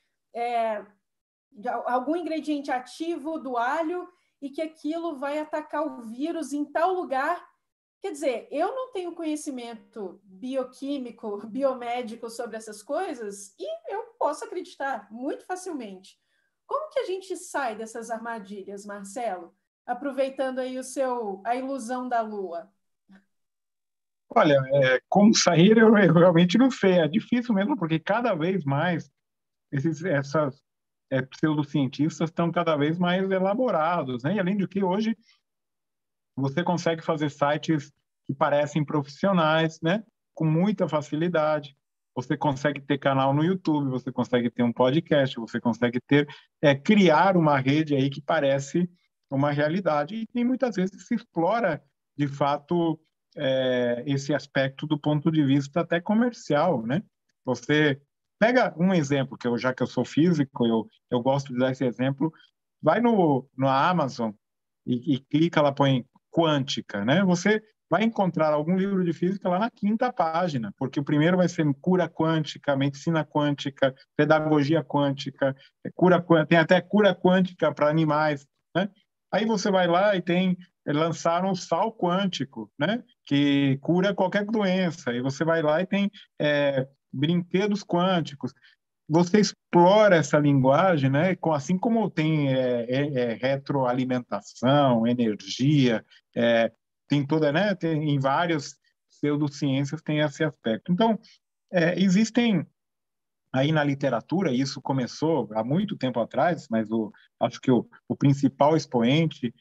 ativo do alho e que aquilo vai atacar o vírus em tal lugar. Quer dizer, eu não tenho conhecimento bioquímico, biomédico sobre essas coisas e eu posso acreditar muito facilmente. Como que a gente sai dessas armadilhas, Marcelo? Aproveitando aí a ilusão da Lua. Olha, como sair eu realmente não sei. É difícil mesmo, porque cada vez mais essas pseudocientistas estão cada vez mais elaborados, né? E além do que hoje você consegue fazer sites que parecem profissionais, né? Com muita facilidade. você consegue ter canal no YouTube, você consegue ter um podcast, você consegue criar uma rede aí que parece uma realidade e muitas vezes se explora, de fato, esse aspecto do ponto de vista até comercial, né? Você pega um exemplo, já que eu sou físico, eu gosto de dar esse exemplo, vai no Amazon e clica lá, põe quântica, né? Você vai encontrar algum livro de física lá na 5ª página, porque o primeiro vai ser cura quântica, medicina quântica, pedagogia quântica, tem até cura quântica para animais, né? Aí você vai lá e lançaram o sal quântico, né? Que cura qualquer doença. E você vai lá e tem brinquedos quânticos. Você explora essa linguagem, né? Assim como tem retroalimentação, energia, tem toda, né? Em várias pseudociências tem esse aspecto. Então, existem aí na literatura, e isso começou há muito tempo atrás, mas acho que o principal expoente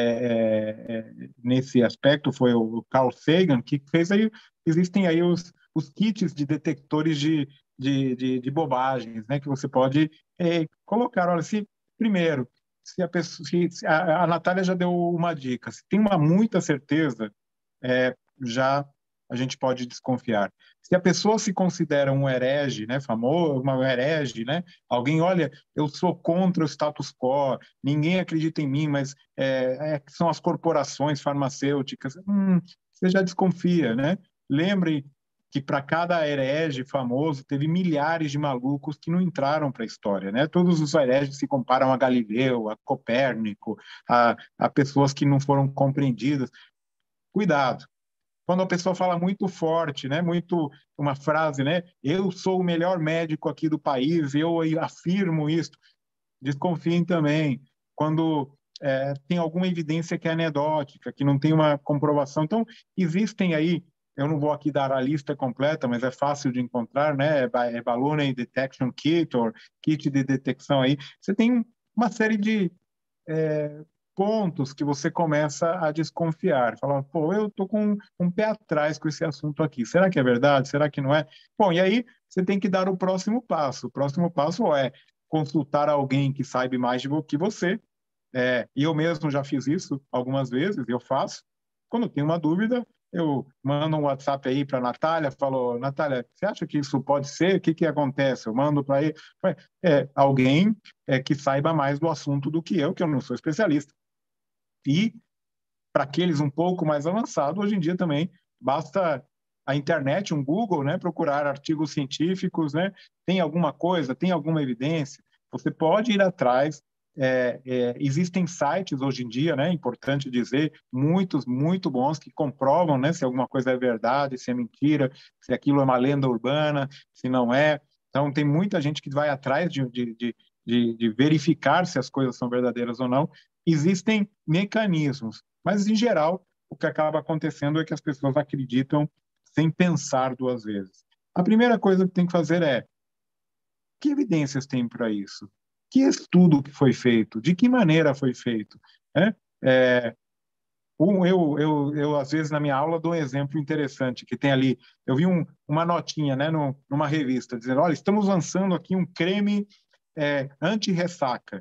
nesse aspecto foi o Carl Sagan, que fez aí, existem aí os kits de detectores de bobagens, né, que você pode colocar, olha, primeiro, se a pessoa, a Natália já deu uma dica, se tem muita certeza, já a gente pode desconfiar. Se a pessoa se considera um herege, né, famoso, uma herege, né, alguém, olha, eu sou contra o status quo, ninguém acredita em mim, mas são as corporações farmacêuticas, você já desconfia, né? Lembre que para cada herege famoso teve milhares de malucos que não entraram para a história, né? Todos os hereges se comparam a Galileu, a Copérnico, a pessoas que não foram compreendidas. Cuidado. Quando a pessoa fala muito forte, né, uma frase, né, eu sou o melhor médico aqui do país, eu afirmo isso, desconfiem também. Quando tem alguma evidência que é anedótica, que não tem uma comprovação. Então, existem aí, eu não vou aqui dar a lista completa, mas é fácil de encontrar, né, Balloon Detection Kit, ou kit de detecção aí. Você tem uma série de pontos que você começa a desconfiar, falar, pô, eu tô com um pé atrás com esse assunto aqui, será que é verdade? Será que não é? Bom, e aí você tem que dar o próximo passo. O próximo passo é consultar alguém que saiba mais do que você, e eu mesmo já fiz isso algumas vezes, eu faço. Quando tenho uma dúvida, eu mando um WhatsApp aí para a Natália, falo, Natália, você acha que isso pode ser? O que acontece? Eu mando para aí alguém que saiba mais do assunto do que eu não sou especialista. E para aqueles um pouco mais avançados, hoje em dia também basta a internet, um Google, né, procurar artigos científicos, né, tem alguma coisa, tem alguma evidência, você pode ir atrás. Existem sites hoje em dia, né, importante dizer, muitos, muito bons, que comprovam, né, se alguma coisa é verdade, se é mentira, se aquilo é uma lenda urbana, se não é. Então, tem muita gente que vai atrás de verificar se as coisas são verdadeiras ou não. Existem mecanismos, mas, em geral, o que acaba acontecendo é que as pessoas acreditam sem pensar duas vezes. A primeira coisa que tem que fazer que evidências tem para isso? Que estudo que foi feito? De que maneira foi feito? Eu, às vezes, na minha aula, dou um exemplo interessante, que tem ali, eu vi uma notinha, né, numa revista, dizendo, olha, estamos lançando aqui um creme anti-ressaca.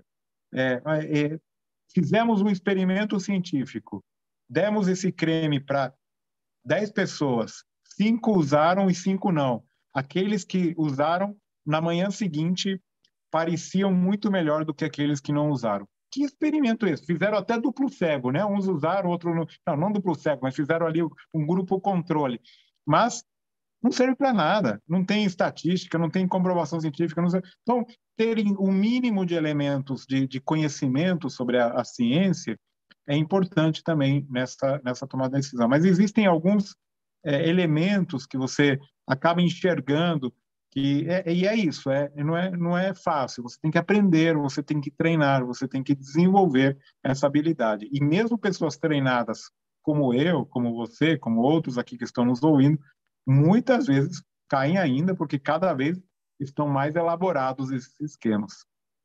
Fizemos um experimento científico, demos esse creme para 10 pessoas, 5 usaram e 5 não. Aqueles que usaram, na manhã seguinte, pareciam muito melhor do que aqueles que não usaram. Que experimento é esse? Fizeram até duplo cego, né? Uns usaram, outros não. Não duplo cego, mas fizeram ali um grupo controle. Mas não serve para nada. Não tem estatística, não tem comprovação científica. Então, terem o mínimo de elementos de conhecimento sobre a ciência é importante também nessa tomada de decisão. Mas existem alguns elementos que você acaba enxergando e é isso, não é fácil, você tem que aprender, você tem que treinar, você tem que desenvolver essa habilidade. E mesmo pessoas treinadas como eu, como você, como outros aqui que estão nos ouvindo, muitas vezes caem ainda, porque cada vez estão mais elaborados esses esquemas.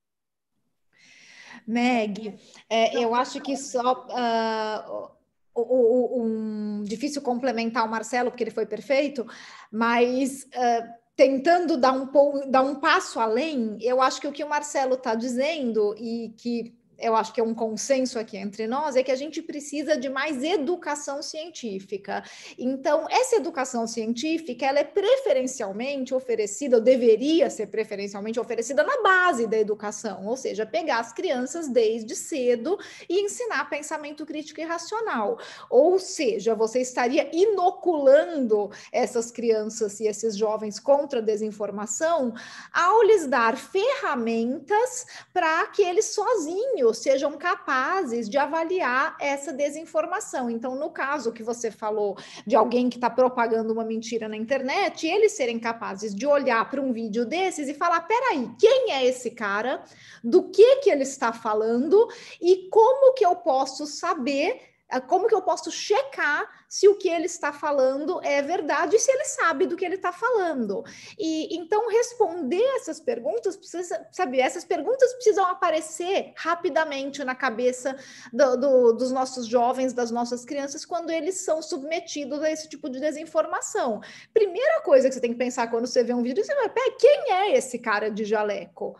Meg, eu acho que só... difícil complementar o Marcelo, porque ele foi perfeito, mas tentando dar um passo além, eu acho que o que o Marcelo está dizendo, e que eu acho que é um consenso aqui entre nós, é que a gente precisa de mais educação científica. Então, essa educação científica, ela é preferencialmente oferecida, ou deveria ser preferencialmente oferecida na base da educação, ou seja, pegar as crianças desde cedo e ensinar pensamento crítico e racional. Ou seja, você estaria inoculando essas crianças e esses jovens contra a desinformação ao lhes dar ferramentas para que eles sozinhos sejam capazes de avaliar essa desinformação. Então, no caso que você falou de alguém que está propagando uma mentira na internet, eles serem capazes de olhar para um vídeo desses e falar, peraí, quem é esse cara? Do que ele está falando? E como que eu posso saber, como que eu posso checar se o que ele está falando é verdade e se ele sabe do que ele está falando. E então responder essas perguntas precisa, sabe, essas perguntas precisam aparecer rapidamente na cabeça dos nossos jovens, das nossas crianças, quando eles são submetidos a esse tipo de desinformação. Primeira coisa que você tem que pensar quando você vê um vídeo, você vai, quem é esse cara de jaleco?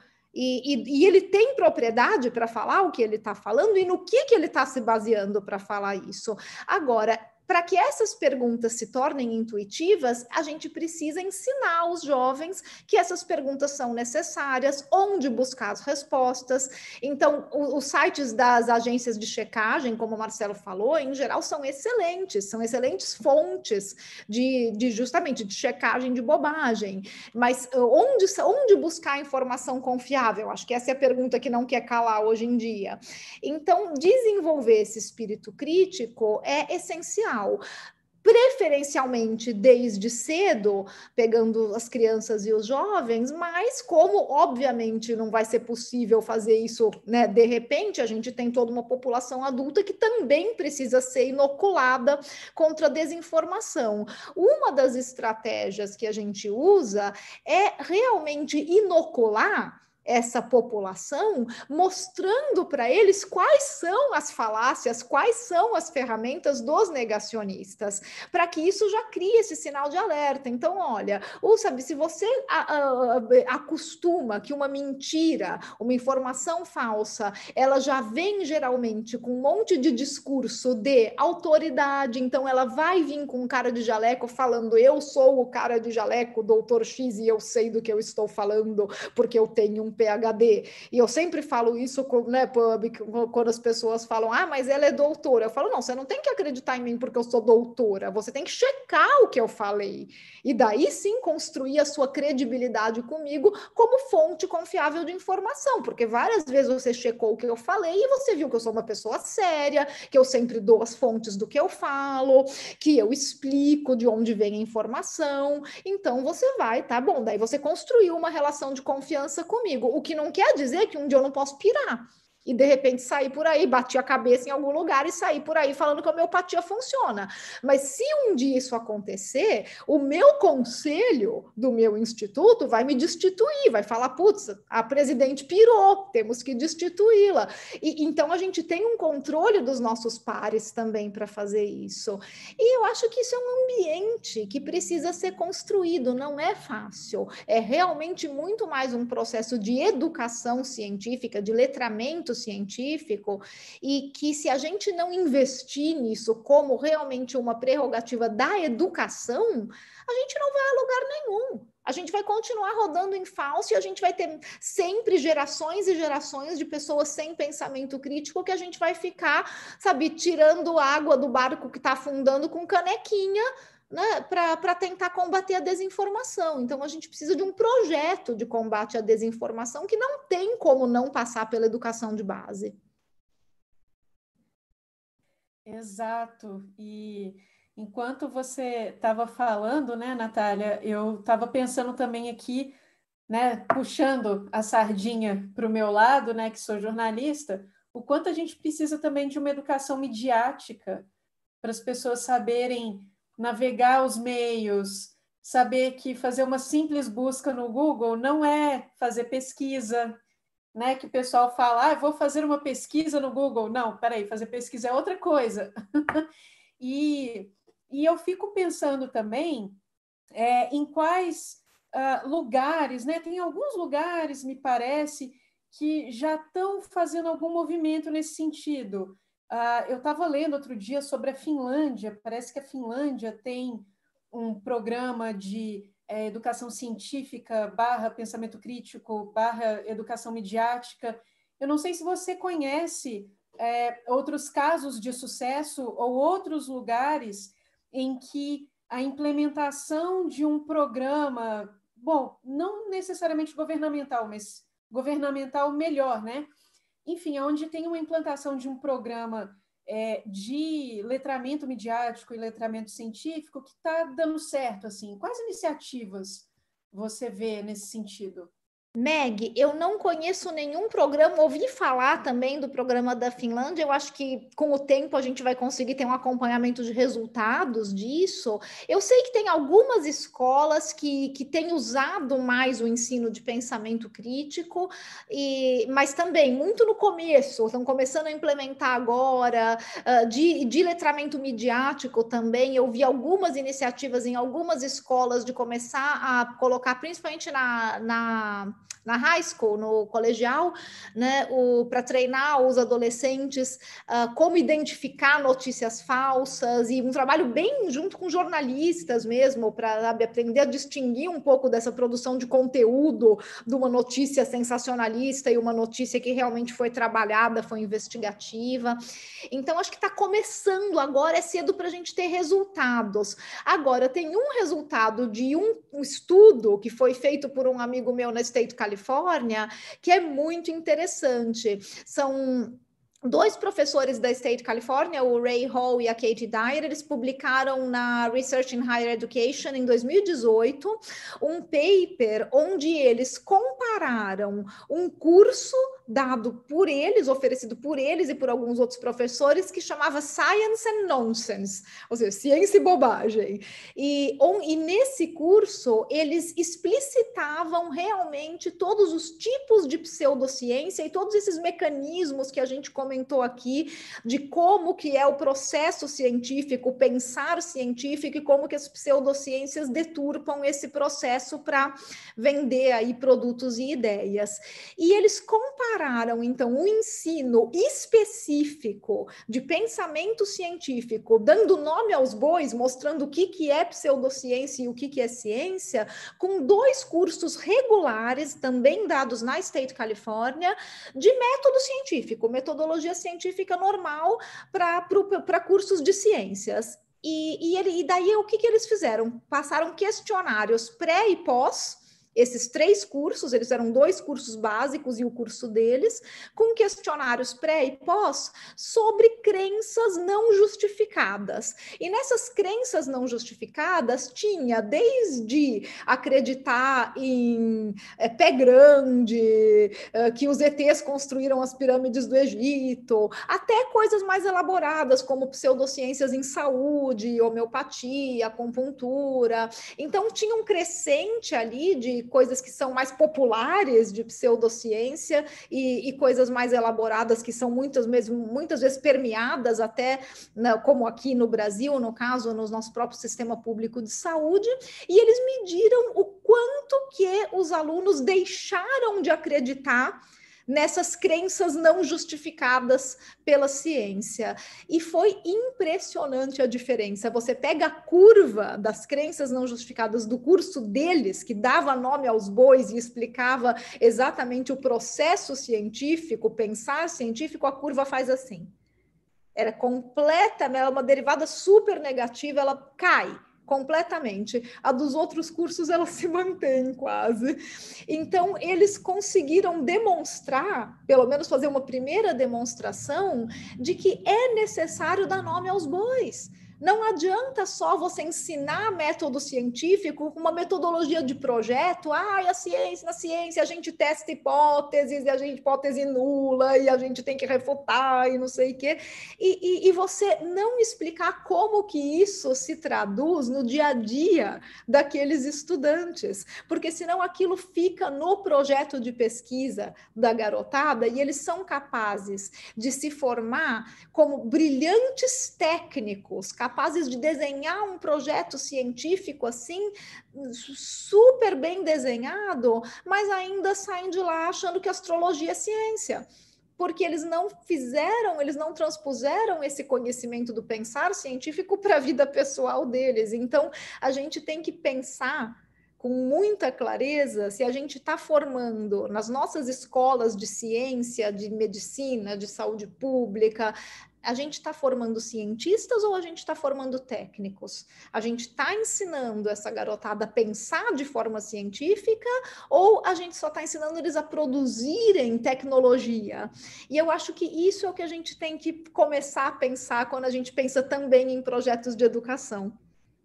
E ele tem propriedade para falar o que ele está falando e no que ele está se baseando para falar isso. Agora, para que essas perguntas se tornem intuitivas, a gente precisa ensinar os jovens que essas perguntas são necessárias, onde buscar as respostas. Então, os sites das agências de checagem, como o Marcelo falou, em geral são excelentes fontes justamente de checagem de bobagem. Mas onde buscar informação confiável? Acho que essa é a pergunta que não quer calar hoje em dia. Então, desenvolver esse espírito crítico é essencial. Preferencialmente desde cedo, pegando as crianças e os jovens, mas como obviamente não vai ser possível fazer isso, né, de repente, a gente tem toda uma população adulta que também precisa ser inoculada contra a desinformação. Uma das estratégias que a gente usa é realmente inocular essa população, mostrando para eles quais são as falácias, quais são as ferramentas dos negacionistas, para que isso já crie esse sinal de alerta. Então, olha, sabe, se você acostuma que uma mentira, uma informação falsa, ela já vem geralmente com um monte de discurso de autoridade, então ela vai vir com um cara de jaleco falando, eu sou o cara de jaleco, doutor X, e eu sei do que eu estou falando, porque eu tenho um PhD, e eu sempre falo isso, né, quando as pessoas falam, mas ela é doutora, eu falo, não, você não tem que acreditar em mim porque eu sou doutora, você tem que checar o que eu falei, e daí sim construir a sua credibilidade comigo como fonte confiável de informação, porque várias vezes você checou o que eu falei e você viu que eu sou uma pessoa séria, que eu sempre dou as fontes do que eu falo, que eu explico de onde vem a informação, então você vai, tá bom, daí você construiu uma relação de confiança comigo, o que não quer dizer que um dia eu não posso pirar e de repente sair por aí, bater a cabeça em algum lugar e sair por aí falando que a homeopatia funciona. Mas se um dia isso acontecer, o meu conselho do meu instituto vai me destituir, vai falar, putz, a presidente pirou, temos que destituí-la. E então a gente tem um controle dos nossos pares também para fazer isso. E eu acho que isso é um ambiente que precisa ser construído, não é fácil. É realmente muito mais um processo de educação científica, de letramento científico, e que se a gente não investir nisso como realmente uma prerrogativa da educação, a gente não vai a lugar nenhum. A gente vai continuar rodando em falso e a gente vai ter sempre gerações e gerações de pessoas sem pensamento crítico que a gente vai ficar, sabe, tirando água do barco que está afundando com canequinha, né, para tentar combater a desinformação. Então, a gente precisa de um projeto de combate à desinformação que não tem como não passar pela educação de base. Exato. E enquanto você estava falando, né, Natália, eu estava pensando também aqui, né, puxando a sardinha para o meu lado, né, que sou jornalista, o quanto a gente precisa também de uma educação midiática para as pessoas saberem navegar os meios, saber que fazer uma simples busca no Google não é fazer pesquisa, né? Que o pessoal fala, vou fazer uma pesquisa no Google. Não, peraí, fazer pesquisa é outra coisa. E eu fico pensando também em quais lugares, né? Tem alguns lugares, me parece, que já estão fazendo algum movimento nesse sentido. Eu estava lendo outro dia sobre a Finlândia, parece que a Finlândia tem um programa de educação científica / pensamento crítico / educação midiática. Eu não sei se você conhece outros casos de sucesso ou outros lugares em que a implementação de um programa, bom, não necessariamente governamental, mas governamental melhor, né? Enfim, onde tem uma implantação de um programa de letramento midiático e letramento científico que está dando certo, assim. Quais iniciativas você vê nesse sentido? Meg, eu não conheço nenhum programa, ouvi falar também do programa da Finlândia, eu acho que com o tempo a gente vai conseguir ter um acompanhamento de resultados disso. Eu sei que tem algumas escolas que têm usado mais o ensino de pensamento crítico, mas também muito no começo, estão começando a implementar agora, de letramento midiático também. Eu vi algumas iniciativas em algumas escolas de começar a colocar, principalmente na high school, no colegial, né, para treinar os adolescentes como identificar notícias falsas, e um trabalho bem junto com jornalistas mesmo, para aprender a distinguir um pouco dessa produção de conteúdo de uma notícia sensacionalista e uma notícia que realmente foi trabalhada, foi investigativa. Então, acho que está começando agora, é cedo para a gente ter resultados. Agora, tem um resultado de um estudo que foi feito por um amigo meu na State Califórnia, que é muito interessante. São 2 professores da State California, o Ray Hall e a Katie Dyer, eles publicaram na Research in Higher Education em 2018 um paper onde eles compararam um curso dado por eles, oferecido por eles e por alguns outros professores, que chamava Science and Nonsense, ou seja, ciência e bobagem. E nesse curso, eles explicitavam realmente todos os tipos de pseudociência e todos esses mecanismos que a gente comentou aqui, de como que é o processo científico, o pensar científico, e como que as pseudociências deturpam esse processo para vender aí produtos e ideias. E eles compararam, então, um ensino específico de pensamento científico, dando nome aos bois, mostrando o que é pseudociência e o que é ciência, com 2 cursos regulares, também dados na State California, de método científico, metodologia científica normal para cursos de ciências. E daí o que eles fizeram? Passaram questionários pré e pós, esses 3 cursos, eles eram 2 cursos básicos e o curso deles, com questionários pré e pós sobre crenças não justificadas. E nessas crenças não justificadas tinha desde acreditar em pé grande, que os ETs construíram as pirâmides do Egito, até coisas mais elaboradas como pseudociências em saúde, homeopatia, acupuntura. Então tinha um crescente ali de coisas que são mais populares de pseudociência e coisas mais elaboradas que são muitas vezes permeadas até, como aqui no Brasil, no caso, no nosso próprio sistema público de saúde, e eles mediram o quanto que os alunos deixaram de acreditar nessas crenças não justificadas pela ciência. E foi impressionante a diferença. Você pega a curva das crenças não justificadas do curso deles, que dava nome aos bois e explicava exatamente o processo científico, o pensar científico, a curva faz assim. Era completamente, uma derivada super negativa, ela cai completamente. A dos outros cursos, ela se mantém quase. Então, eles conseguiram demonstrar, pelo menos fazer uma primeira demonstração, de que é necessário dar nome aos bois. Não adianta só você ensinar método científico com uma metodologia de projeto. Na ciência a gente testa hipóteses, e a gente hipótese nula, e a gente tem que refutar, e não sei o quê. E você não explicar como que isso se traduz no dia a dia daqueles estudantes. Porque senão aquilo fica no projeto de pesquisa da garotada, e eles são capazes de se formar como brilhantes técnicos, capazes capazes de desenhar um projeto científico assim, super bem desenhado, mas ainda saem de lá achando que astrologia é ciência, porque eles não transpuseram esse conhecimento do pensar científico para a vida pessoal deles. Então, a gente tem que pensar com muita clareza se a gente está formando nas nossas escolas de ciência, de medicina, de saúde pública, a gente está formando cientistas ou a gente está formando técnicos? A gente está ensinando essa garotada a pensar de forma científica ou a gente só está ensinando eles a produzirem tecnologia? E eu acho que isso é o que a gente tem que começar a pensar quando a gente pensa também em projetos de educação.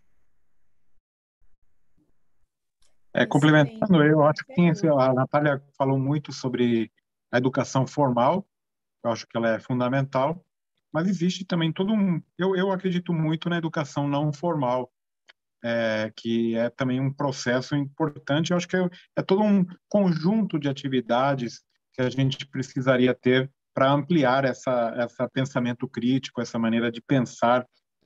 Complementando, eu acho que a Natália falou muito sobre a educação formal, eu acho que ela é fundamental, mas existe também eu acredito muito na educação não formal, que é também um processo importante. Eu acho que é todo um conjunto de atividades que a gente precisaria ter para ampliar essa pensamento crítico, essa maneira de pensar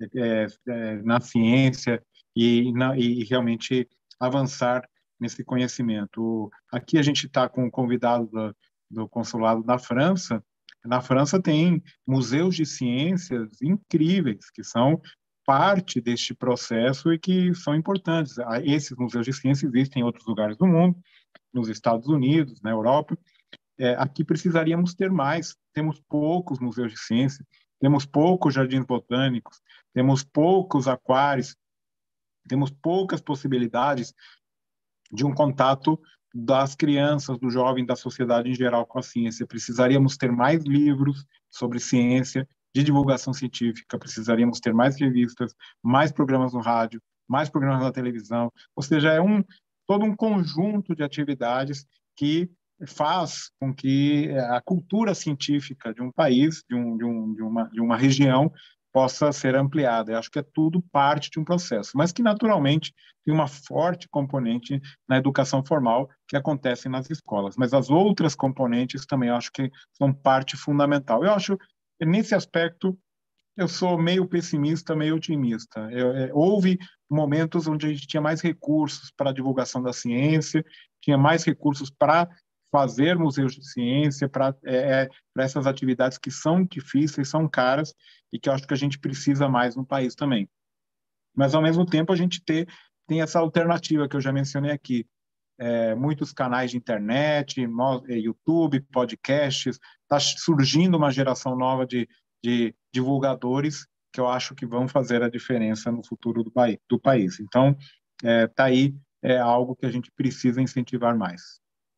na ciência e realmente avançar nesse conhecimento. Aqui a gente está com um convidado do consulado da França. Na França tem museus de ciências incríveis, que são parte deste processo e que são importantes. Esses museus de ciência existem em outros lugares do mundo, nos Estados Unidos, na Europa. Aqui precisaríamos ter mais. Temos poucos museus de ciência, temos poucos jardins botânicos, temos poucos aquários, temos poucas possibilidades de um contato das crianças, do jovem, da sociedade em geral com a ciência. Precisaríamos ter mais livros sobre ciência, de divulgação científica, precisaríamos ter mais revistas, mais programas no rádio, mais programas na televisão, ou seja, todo um conjunto de atividades que faz com que a cultura científica de um país, de uma região, possa ser ampliada. Eu acho que é tudo parte de um processo, mas que naturalmente tem uma forte componente na educação formal que acontece nas escolas. Mas as outras componentes também eu acho que são parte fundamental. Eu acho que nesse aspecto eu sou meio pessimista, meio otimista. Houve momentos onde a gente tinha mais recursos para a divulgação da ciência, tinha mais recursos para fazer museus de ciência, para essas atividades que são difíceis, são caras, e que eu acho que a gente precisa mais no país também. Mas, ao mesmo tempo, a gente tem essa alternativa que eu já mencionei aqui. Muitos canais de internet, YouTube, podcasts, está surgindo uma geração nova de divulgadores que eu acho que vão fazer a diferença no futuro do país. Então, está aí algo que a gente precisa incentivar mais.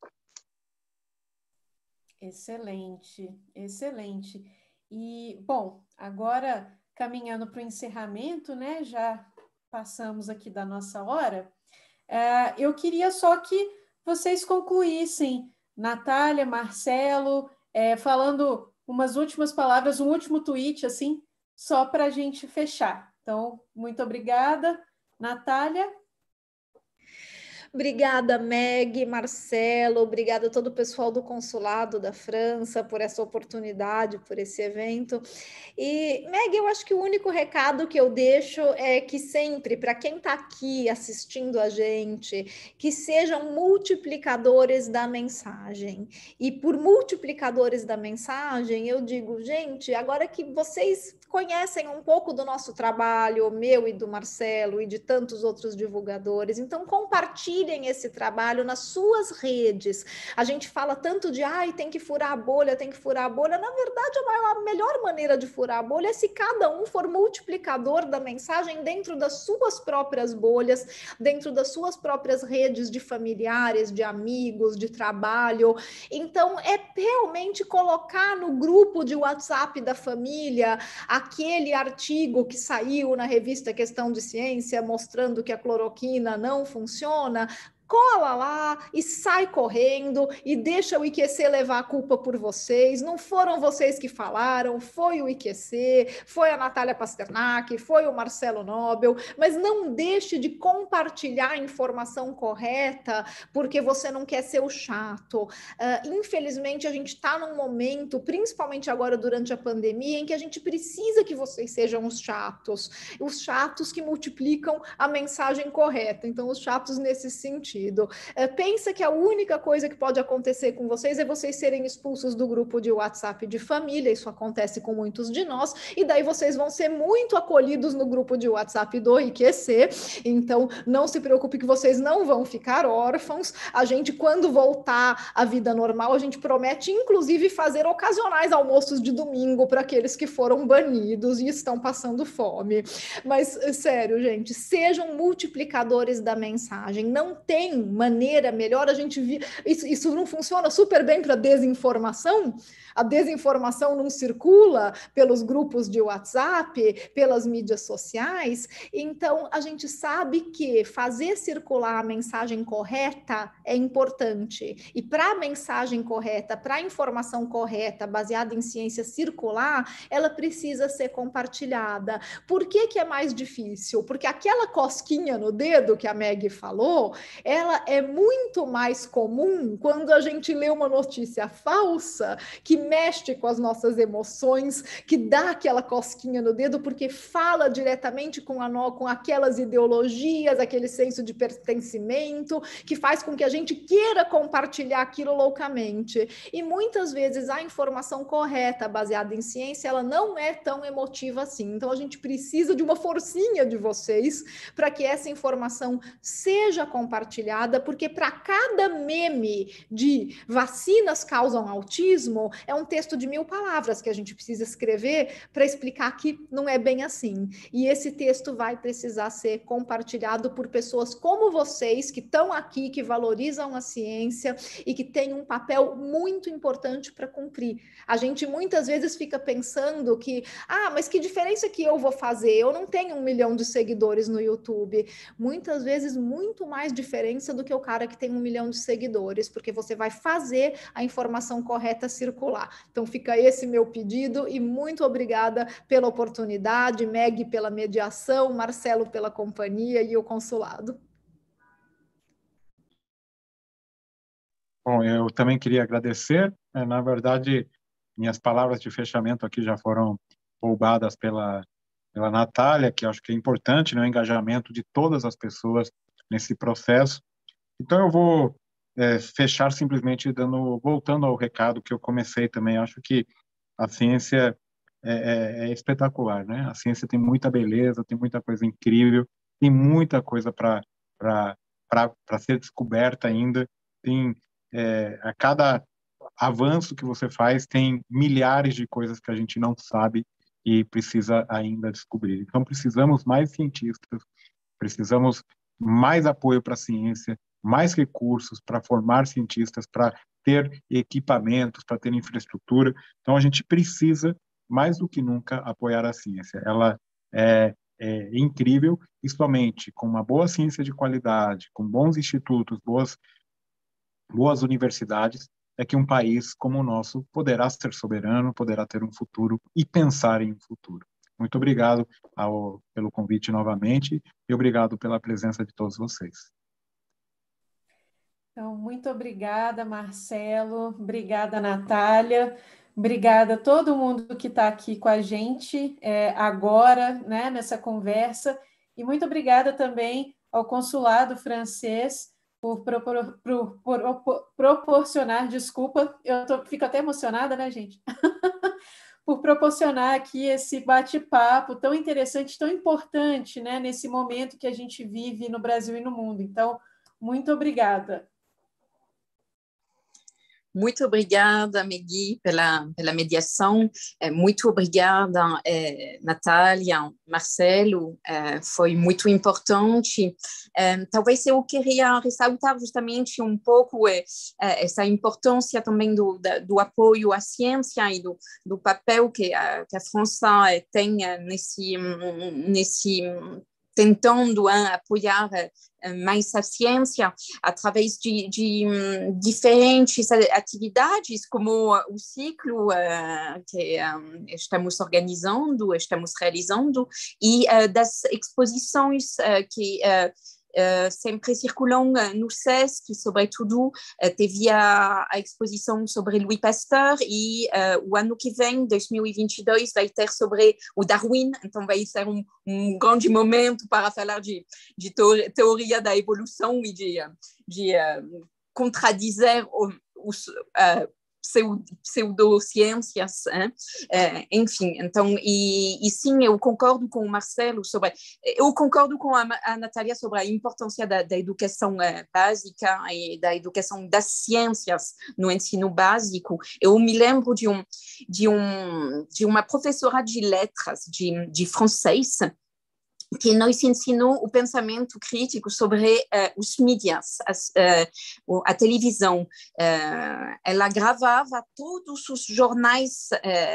Excelente, excelente. E, bom, agora caminhando para o encerramento, né? Já passamos aqui da nossa hora. Eu queria só que vocês concluíssem, Natália, Marcelo, falando umas últimas palavras, um último tweet, assim, só para a gente fechar. Então, muito obrigada, Natália. Obrigada, Meg, Marcelo, obrigada a todo o pessoal do Consulado da França por essa oportunidade, por esse evento. E, Meg, eu acho que o único recado que eu deixo é que sempre, para quem está aqui assistindo a gente, que sejam multiplicadores da mensagem. E por multiplicadores da mensagem, eu digo, gente, agora que vocês conhecem um pouco do nosso trabalho, o meu e do Marcelo e de tantos outros divulgadores, então compartilhem esse trabalho nas suas redes. A gente fala tanto de, tem que furar a bolha, tem que furar a bolha. Na verdade, a melhor maneira de furar a bolha é se cada um for multiplicador da mensagem dentro das suas próprias bolhas, dentro das suas próprias redes de familiares, de amigos, de trabalho. Então, é realmente colocar no grupo de WhatsApp da família aquele artigo que saiu na revista Questão de Ciência mostrando que a cloroquina não funciona, cola lá e sai correndo e deixa o IQC levar a culpa por vocês. Não foram vocês que falaram, foi o IQC, foi a Natália Pasternak, foi o Marcelo Nobel, mas não deixe de compartilhar a informação correta porque você não quer ser o chato. Infelizmente, a gente está num momento, principalmente agora durante a pandemia, em que a gente precisa que vocês sejam os chatos que multiplicam a mensagem correta. Então, os chatos nesse sentido. Pensa que a única coisa que pode acontecer com vocês é vocês serem expulsos do grupo de WhatsApp de família, isso acontece com muitos de nós, e daí vocês vão ser muito acolhidos no grupo de WhatsApp do IQC, então não se preocupe que vocês não vão ficar órfãos. A gente, quando voltar à vida normal, a gente promete, inclusive, fazer ocasionais almoços de domingo para aqueles que foram banidos e estão passando fome. Mas, sério, gente, sejam multiplicadores da mensagem, não tem maneira melhor. A gente isso não funciona super bem para desinformação. A desinformação não circula pelos grupos de WhatsApp, pelas mídias sociais. Então, a gente sabe que fazer circular a mensagem correta é importante. E para a mensagem correta, para a informação correta, baseada em ciência circular, ela precisa ser compartilhada. Por que é mais difícil? Porque aquela cosquinha no dedo que a Meg falou, ela é muito mais comum quando a gente lê uma notícia falsa que mexe com as nossas emoções, que dá aquela cosquinha no dedo, porque fala diretamente com aquelas ideologias, aquele senso de pertencimento, que faz com que a gente queira compartilhar aquilo loucamente. E muitas vezes a informação correta, baseada em ciência, ela não é tão emotiva assim. Então a gente precisa de uma forcinha de vocês para que essa informação seja compartilhada, porque para cada meme de vacinas causam autismo, é um texto de 1000 palavras que a gente precisa escrever para explicar que não é bem assim. E esse texto vai precisar ser compartilhado por pessoas como vocês, que estão aqui, que valorizam a ciência e que têm um papel muito importante para cumprir. A gente muitas vezes fica pensando que, mas que diferença que eu vou fazer? Eu não tenho 1 milhão de seguidores no YouTube. Muitas vezes, muito mais diferença do que o cara que tem 1 milhão de seguidores, porque você vai fazer a informação correta circular. Então, fica esse meu pedido e muito obrigada pela oportunidade, Meg pela mediação, Marcelo pela companhia e o consulado. Bom, eu também queria agradecer. Na verdade, minhas palavras de fechamento aqui já foram roubadas pela Natália, que acho que é importante, né, o engajamento de todas as pessoas nesse processo. Então, eu vou fechar simplesmente voltando ao recado que eu comecei também. Acho que a ciência é espetacular, né? A ciência tem muita beleza, tem muita coisa incrível, tem muita coisa para ser descoberta ainda. Tem a cada avanço que você faz, tem milhares de coisas que a gente não sabe e precisa ainda descobrir. Então, precisamos mais cientistas, precisamos mais apoio para a ciência, mais recursos para formar cientistas, para ter equipamentos, para ter infraestrutura. Então, a gente precisa, mais do que nunca, apoiar a ciência. Ela é incrível e somente com uma boa ciência de qualidade, com bons institutos, boas universidades, é que um país como o nosso poderá ser soberano, poderá ter um futuro e pensar em um futuro. Muito obrigado pelo convite novamente e obrigado pela presença de todos vocês. Então, muito obrigada, Marcelo. Obrigada, Natália. Obrigada a todo mundo que está aqui com a gente agora, né, nessa conversa. E muito obrigada também ao Consulado Francês por proporcionar, desculpa, fico até emocionada, né, gente? Por proporcionar aqui esse bate-papo tão interessante, tão importante, né, nesse momento que a gente vive no Brasil e no mundo. Então, muito obrigada. Muito obrigada, Megui, pela mediação. Muito obrigada, Natália, Marcelo. Foi muito importante. Talvez eu queria ressaltar justamente um pouco essa importância também do apoio à ciência e do papel que a França tem nesse tentando apoiar mais a ciência através de diferentes atividades, como o ciclo que estamos organizando, estamos realizando, e das exposições que sempre circulam no SESC, sobretudo teve a exposição sobre Louis Pasteur e o ano que vem, 2022, vai ter sobre o Darwin, então vai ser um grande momento para falar de teoria da evolução e de contradizer os pseudociências, enfim, então, e sim, eu concordo com o Marcelo eu concordo com a Natália sobre a importância da educação básica e da educação das ciências no ensino básico. Eu me lembro de uma professora de letras, de francês, que nos ensinou o pensamento crítico sobre os mídias, a televisão. Ela gravava todos os jornais,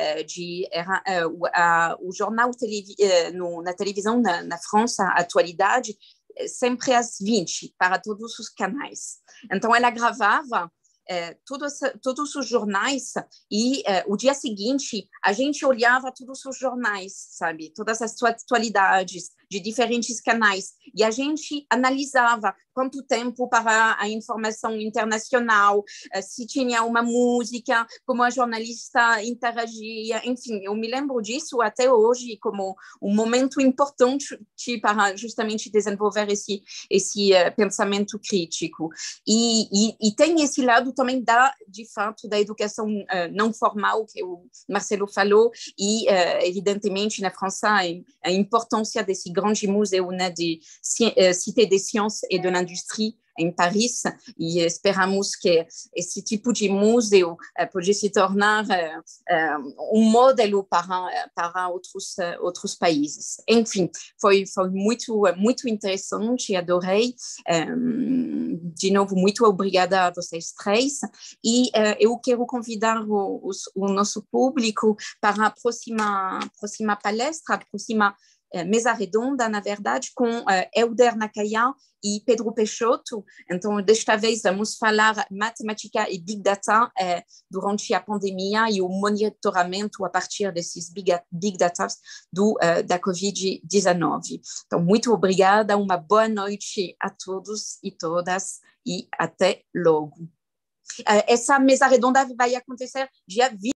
o jornal na televisão na França, a atualidade, sempre às 20, para todos os canais. Então, ela gravava todos os jornais e o dia seguinte a gente olhava todos os jornais, sabe? Todas as atualidades de diferentes canais e a gente analisava quanto tempo para a informação internacional, se tinha uma música, como a jornalista interagia, enfim, eu me lembro disso até hoje como um momento importante para justamente desenvolver esse pensamento crítico. E tem esse lado também de fato da educação não formal que o Marcelo falou e evidentemente na França a importância desse grande museu, né, de Cité des Sciences et de l'Industrie em Paris, e esperamos que esse tipo de museu pode se tornar um modelo para outros países. Enfim, foi muito interessante, adorei. De novo, muito obrigada a vocês três. E eu quero convidar o nosso público para a próxima palestra, a próxima mesa redonda, na verdade, com Helder Nakaya e Pedro Peixoto. Então, desta vez, vamos falar matemática e Big Data durante a pandemia e o monitoramento a partir desses Big Data da Covid-19. Então, muito obrigada, uma boa noite a todos e todas e até logo. Essa mesa redonda vai acontecer dia 20